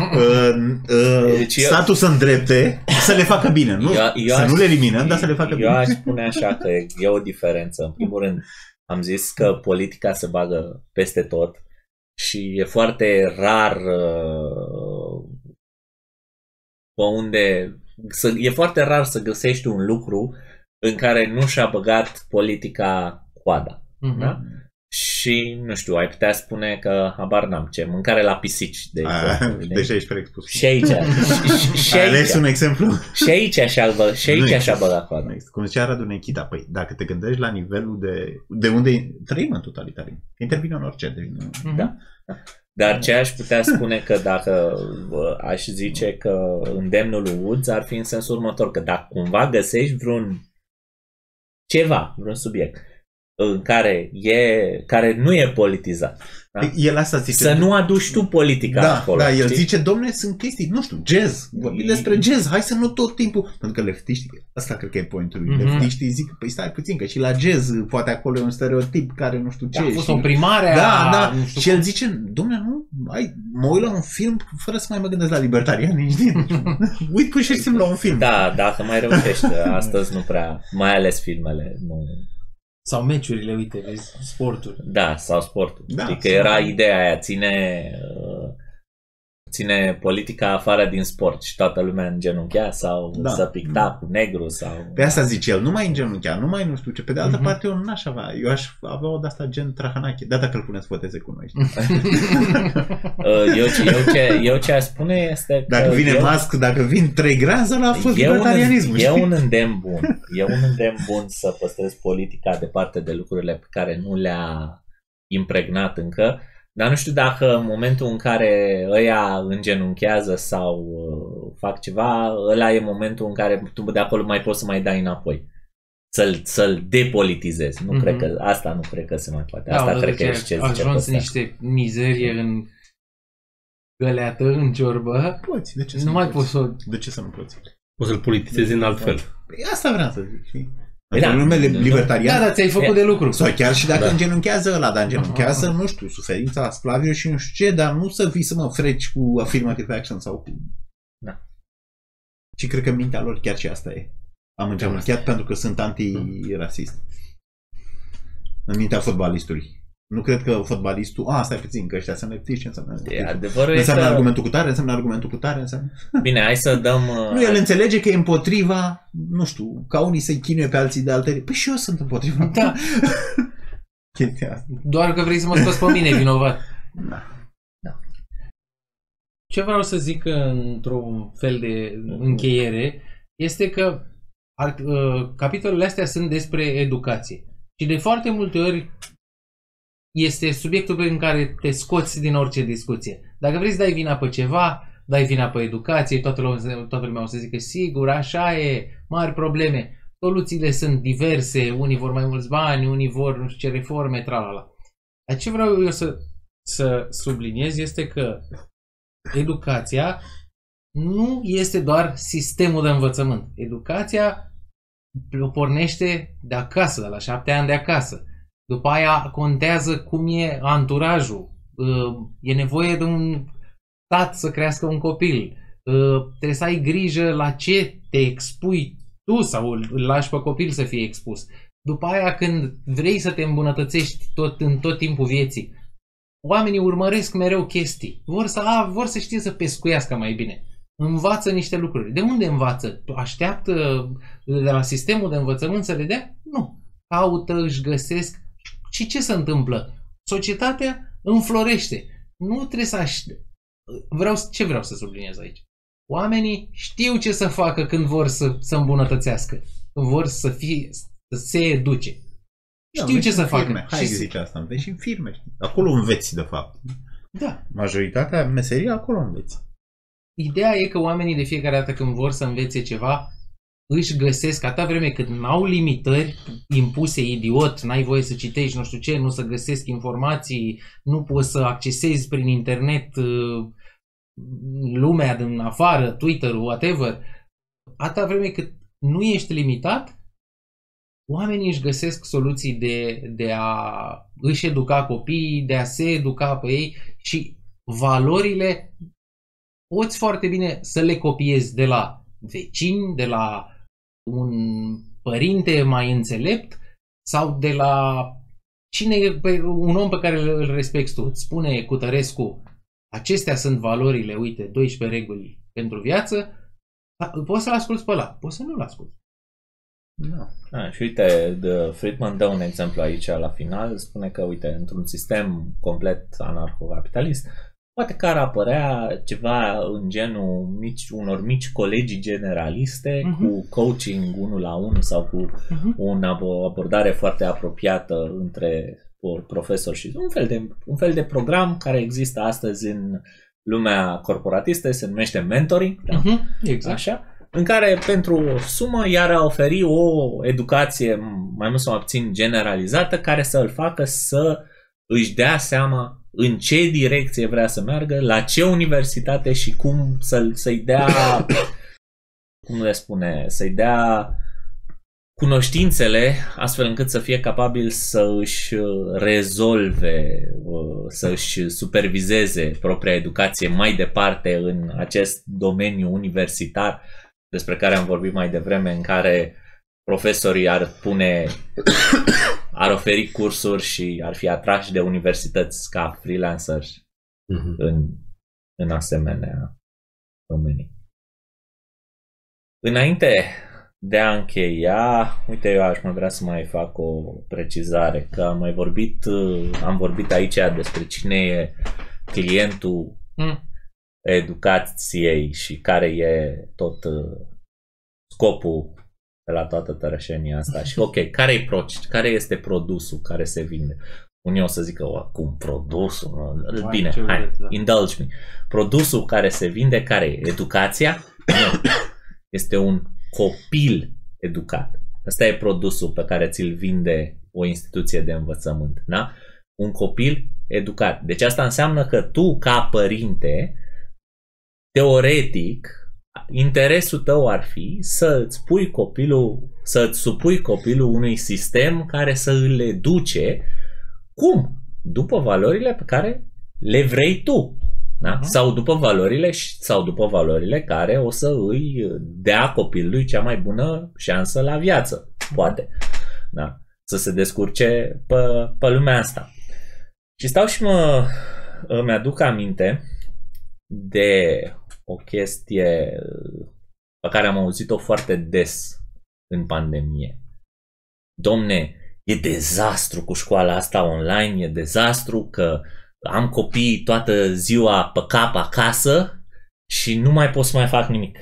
Statul să îndrepte, să le facă bine, nu? Să nu le eliminăm, dar să le facă bine. Eu aș spune așa că e o diferență. În primul rând, am zis că politica se bagă peste tot și e foarte rar e foarte rar să găsești un lucru în care nu și-a băgat politica coada. Da? Și, nu știu, ai putea spune că, habar n-am ce, mâncare la pisici. Deja ești preexpus. Și aici. Ai ales un exemplu? Și aici și-a băgat coada. Cum zicea Radu Nechita, păi, dacă te gândești la nivelul de unde trăim în totalitarism, intervine în orice. Da. Dar ce aș putea spune că dacă aș zice că îndemnul lui Woods ar fi în sensul următor, că dacă cumva găsești vreun subiect în care nu e politizat. Da? El asta zice, să nu aduci tu politica acolo. Da, el zice, domne, sunt chestii, nu știu, jazz, vorbim despre jazz, hai să nu tot timpul, pentru că leftiștii, asta cred că e pointul lui, leftiștii zic, păi stai puțin, că și la jazz poate acolo e un stereotip care nu știu ce. A fost o primare și el zice, domne, nu, mă uit la un film fără să mai mă gândesc la libertariani, uit pur și simplu la un film. Da, dacă mai reușești, astăzi nu prea, mai ales filmele, nu... Sau meciurile, uite, vezi, sportul. Da, sau sportul. Da, știi că era ideea aia, ține politica afară din sport și toată lumea îngenunchea sau să picta cu negru sau... Pe asta zice el, nu mai îngenunchea, nu mai nu știu ce. Pe de altă parte eu n-aș avea. Eu aș avea o de-asta gen Trahanache. Da, dacă îl puneți să voteze cu noi. Eu ce aș spune este că... Dacă vine Musk, dacă vin 3 grani, ăla a fost libertarianismul. E un îndemn bun. E un îndemn bun să păstrezi politica departe de lucrurile pe care nu le-a impregnat încă. Dar nu știu dacă în momentul în care ăia îngenunchează sau fac ceva, ăla e momentul în care tu de acolo mai poți să mai dai înapoi. Să-l depolitizezi. Nu cred că, asta nu cred că se mai poate. Asta cred că e ce zice ajuns niște mizerie în găleată, în ciorbă. Poți, de ce nu mai poți să... De ce să nu poți? O să-l politizezi în alt fel. Păi asta vreau să zic, știi? În numele libertarian. Da, dar ți-ai făcut de lucru. Sau chiar și dacă îngenunchează ăla, dar îngenunchează, nu știu, suferința Sclaviu și nu știu ce, dar nu să vii să mă freci cu affirmative action sau cu... Da. Și cred că în mintea lor chiar și asta e. Am îngenunchiat pentru că sunt antirasist. În mintea fotbalistului. Nu cred că fotbalistul... stai puțin, că ăștia sunt leptici, ce înseamnă? Înseamnă argumentul cu tare, înseamnă argumentul cu tare, înseamnă... Bine, hai să dăm... Nu, el înțelege că e împotriva, nu știu, ca unii să-i chinuie pe alții de alte... Păi și eu sunt împotriva. Da. Chestia asta. Doar că vrei să mă scoți pe mine vinovat. Da. Ce vreau să zic într-un fel de încheiere este că capitolele astea sunt despre educație. Și de foarte multe ori este subiectul în care te scoți din orice discuție. Dacă vrei să dai vina pe ceva, dai vina pe educație, toată lumea o să zică sigur, așa e, mari probleme. Soluțiile sunt diverse, unii vor mai mulți bani, unii vor nu știu ce reforme, tralala. Dar ce vreau eu să subliniez este că educația nu este doar sistemul de învățământ. Educația pornește de acasă, de la 7 ani de acasă. După aia contează cum e anturajul. E nevoie de un stat să crească un copil. Trebuie să ai grijă la ce te expui tu sau îl lași pe copil să fie expus. După aia, când vrei să te îmbunătățești în tot timpul vieții, oamenii urmăresc mereu chestii. Vor să știe să pescuiască mai bine. Învață niște lucruri. De unde învață? Așteaptă de la sistemul de învățământ să le dea? Nu. Caută, își găsesc. Și ce se întâmplă? Societatea înflorește. Nu trebuie să Ce vreau să subliniez aici? Oamenii știu ce să facă când vor să îmbunătățească. Când vor să se educe. Știu ce să facă. Hai să zici asta. Înveți și în firme. Acolo înveți, de fapt. Da. Majoritatea meserii acolo înveți. Ideea e că oamenii de fiecare dată când vor să învețe ceva, își găsesc, atâta vreme cât n-au limitări impuse idiot, n-ai voie să citești nu știu ce, nu să găsesc informații, nu poți să accesezi prin internet lumea din afară, Twitter-ul, whatever, atâta vreme cât nu ești limitat, oamenii își găsesc soluții de a își educa copiii, de a se educa pe ei și valorile poți foarte bine să le copiezi de la vecini, de la un părinte mai înțelept sau de la un om pe care îl respecti tu. Îți spune Cutărescu, acestea sunt valorile, uite, 12 reguli pentru viață, poți să-l asculți pe ăla, poți să nu-l asculți. Și uite, Friedman dă un exemplu aici la final, spune că, uite, într-un sistem complet anarho-capitalist, poate că ar apărea ceva în genul unor mici colegii generaliste cu coaching 1-la-1 sau cu o abordare foarte apropiată între profesori și un fel de program care există astăzi în lumea corporatistă, se numește mentoring, exact. Așa, în care pentru o sumă i-ar oferi o educație mai mult sau mai puțin generalizată care să îl facă să își dea seama în ce direcție vrea să meargă, la ce universitate și cum să-i dea, cum le spune, să-i dea cunoștințele astfel încât să fie capabil să își rezolve, să își supervizeze propria educație mai departe în acest domeniu universitar despre care am vorbit mai devreme, în care profesorii ar oferi cursuri și ar fi atrași de universități ca freelancers în asemenea domenii. Înainte de a încheia, uite, eu aș mai vrea să mai fac o precizare, că am vorbit aici despre cine e clientul educației și care e tot scopul de la toată tărășenia asta. Și ok, care este produsul care se vinde? Unii o să zică, acum produsul, bine, hai, indulge me. Produsul care se vinde, care e? Educația? Nu. Este un copil educat. Asta e produsul pe care ți-l vinde o instituție de învățământ. Da? Un copil educat. Deci asta înseamnă că tu, ca părinte, teoretic, interesul tău ar fi să-ți supui copilul unui sistem care să îl educe cum? După valorile pe care le vrei tu. Da? Sau după valorile care o să îi dea copilului cea mai bună șansă la viață. Poate. Da? Să se descurce pe lumea asta. Și stau și îmi aduc aminte de o chestie pe care am auzit-o foarte des în pandemie. Domne, e dezastru cu școala asta online, e dezastru că am copii toată ziua pe cap acasă și nu mai pot să mai fac nimic.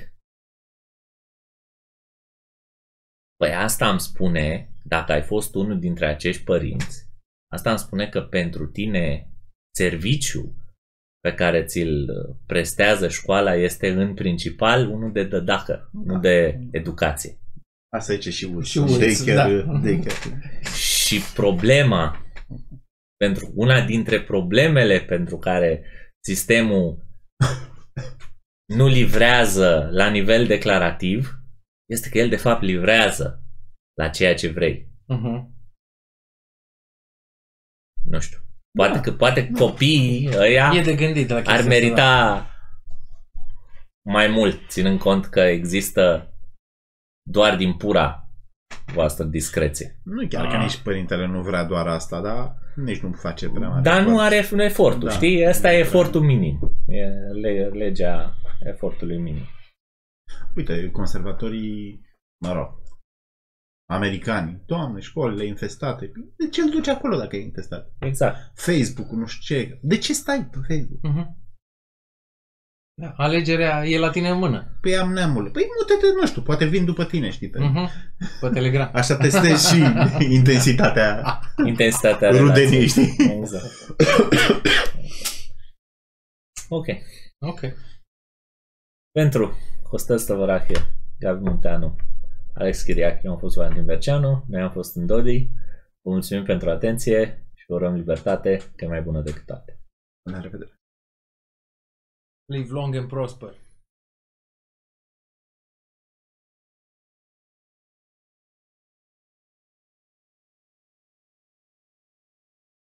Păi asta îmi spune, dacă ai fost unul dintre acești părinți, asta îmi spune că pentru tine serviciul pe care ți-l prestează școala este în principal unul de dădacă, nu de educație. Asta e și Și problema, una dintre problemele pentru care sistemul nu livrează la nivel declarativ este că el de fapt livrează la ceea ce vrei. Nu știu. Poate copiii ăia e de gândit ar merita mai mult, ținând cont că există doar din pura voastră discreție. Nu chiar că nici părintele nu vrea doar asta, dar nici nu face prea mare. Dar nu are efortul, știi? Asta e efortul minim. E legea efortului minim. Uite, conservatorii, americani, Doamne, școlile infestate. De ce îl duci acolo dacă e infestat? Exact. Facebook, nu știu ce. De ce stai pe Facebook? Da, alegerea e la tine în mână. Păi am neamul. Păi multe, nu știu, poate vin după tine, știi? Pe Telegram. Așa testezi și intensitatea rudeniei, știi? Exact. Ok. Pentru Costel Stăvărache, Gabi Munteanu, Alex Chiriac, eu am fost Valentin Berceanu, noi am fost în Dodi. Vă mulțumim pentru atenție și vă urăm libertate, că e mai bună decât toate. La revedere! Live long and prosper!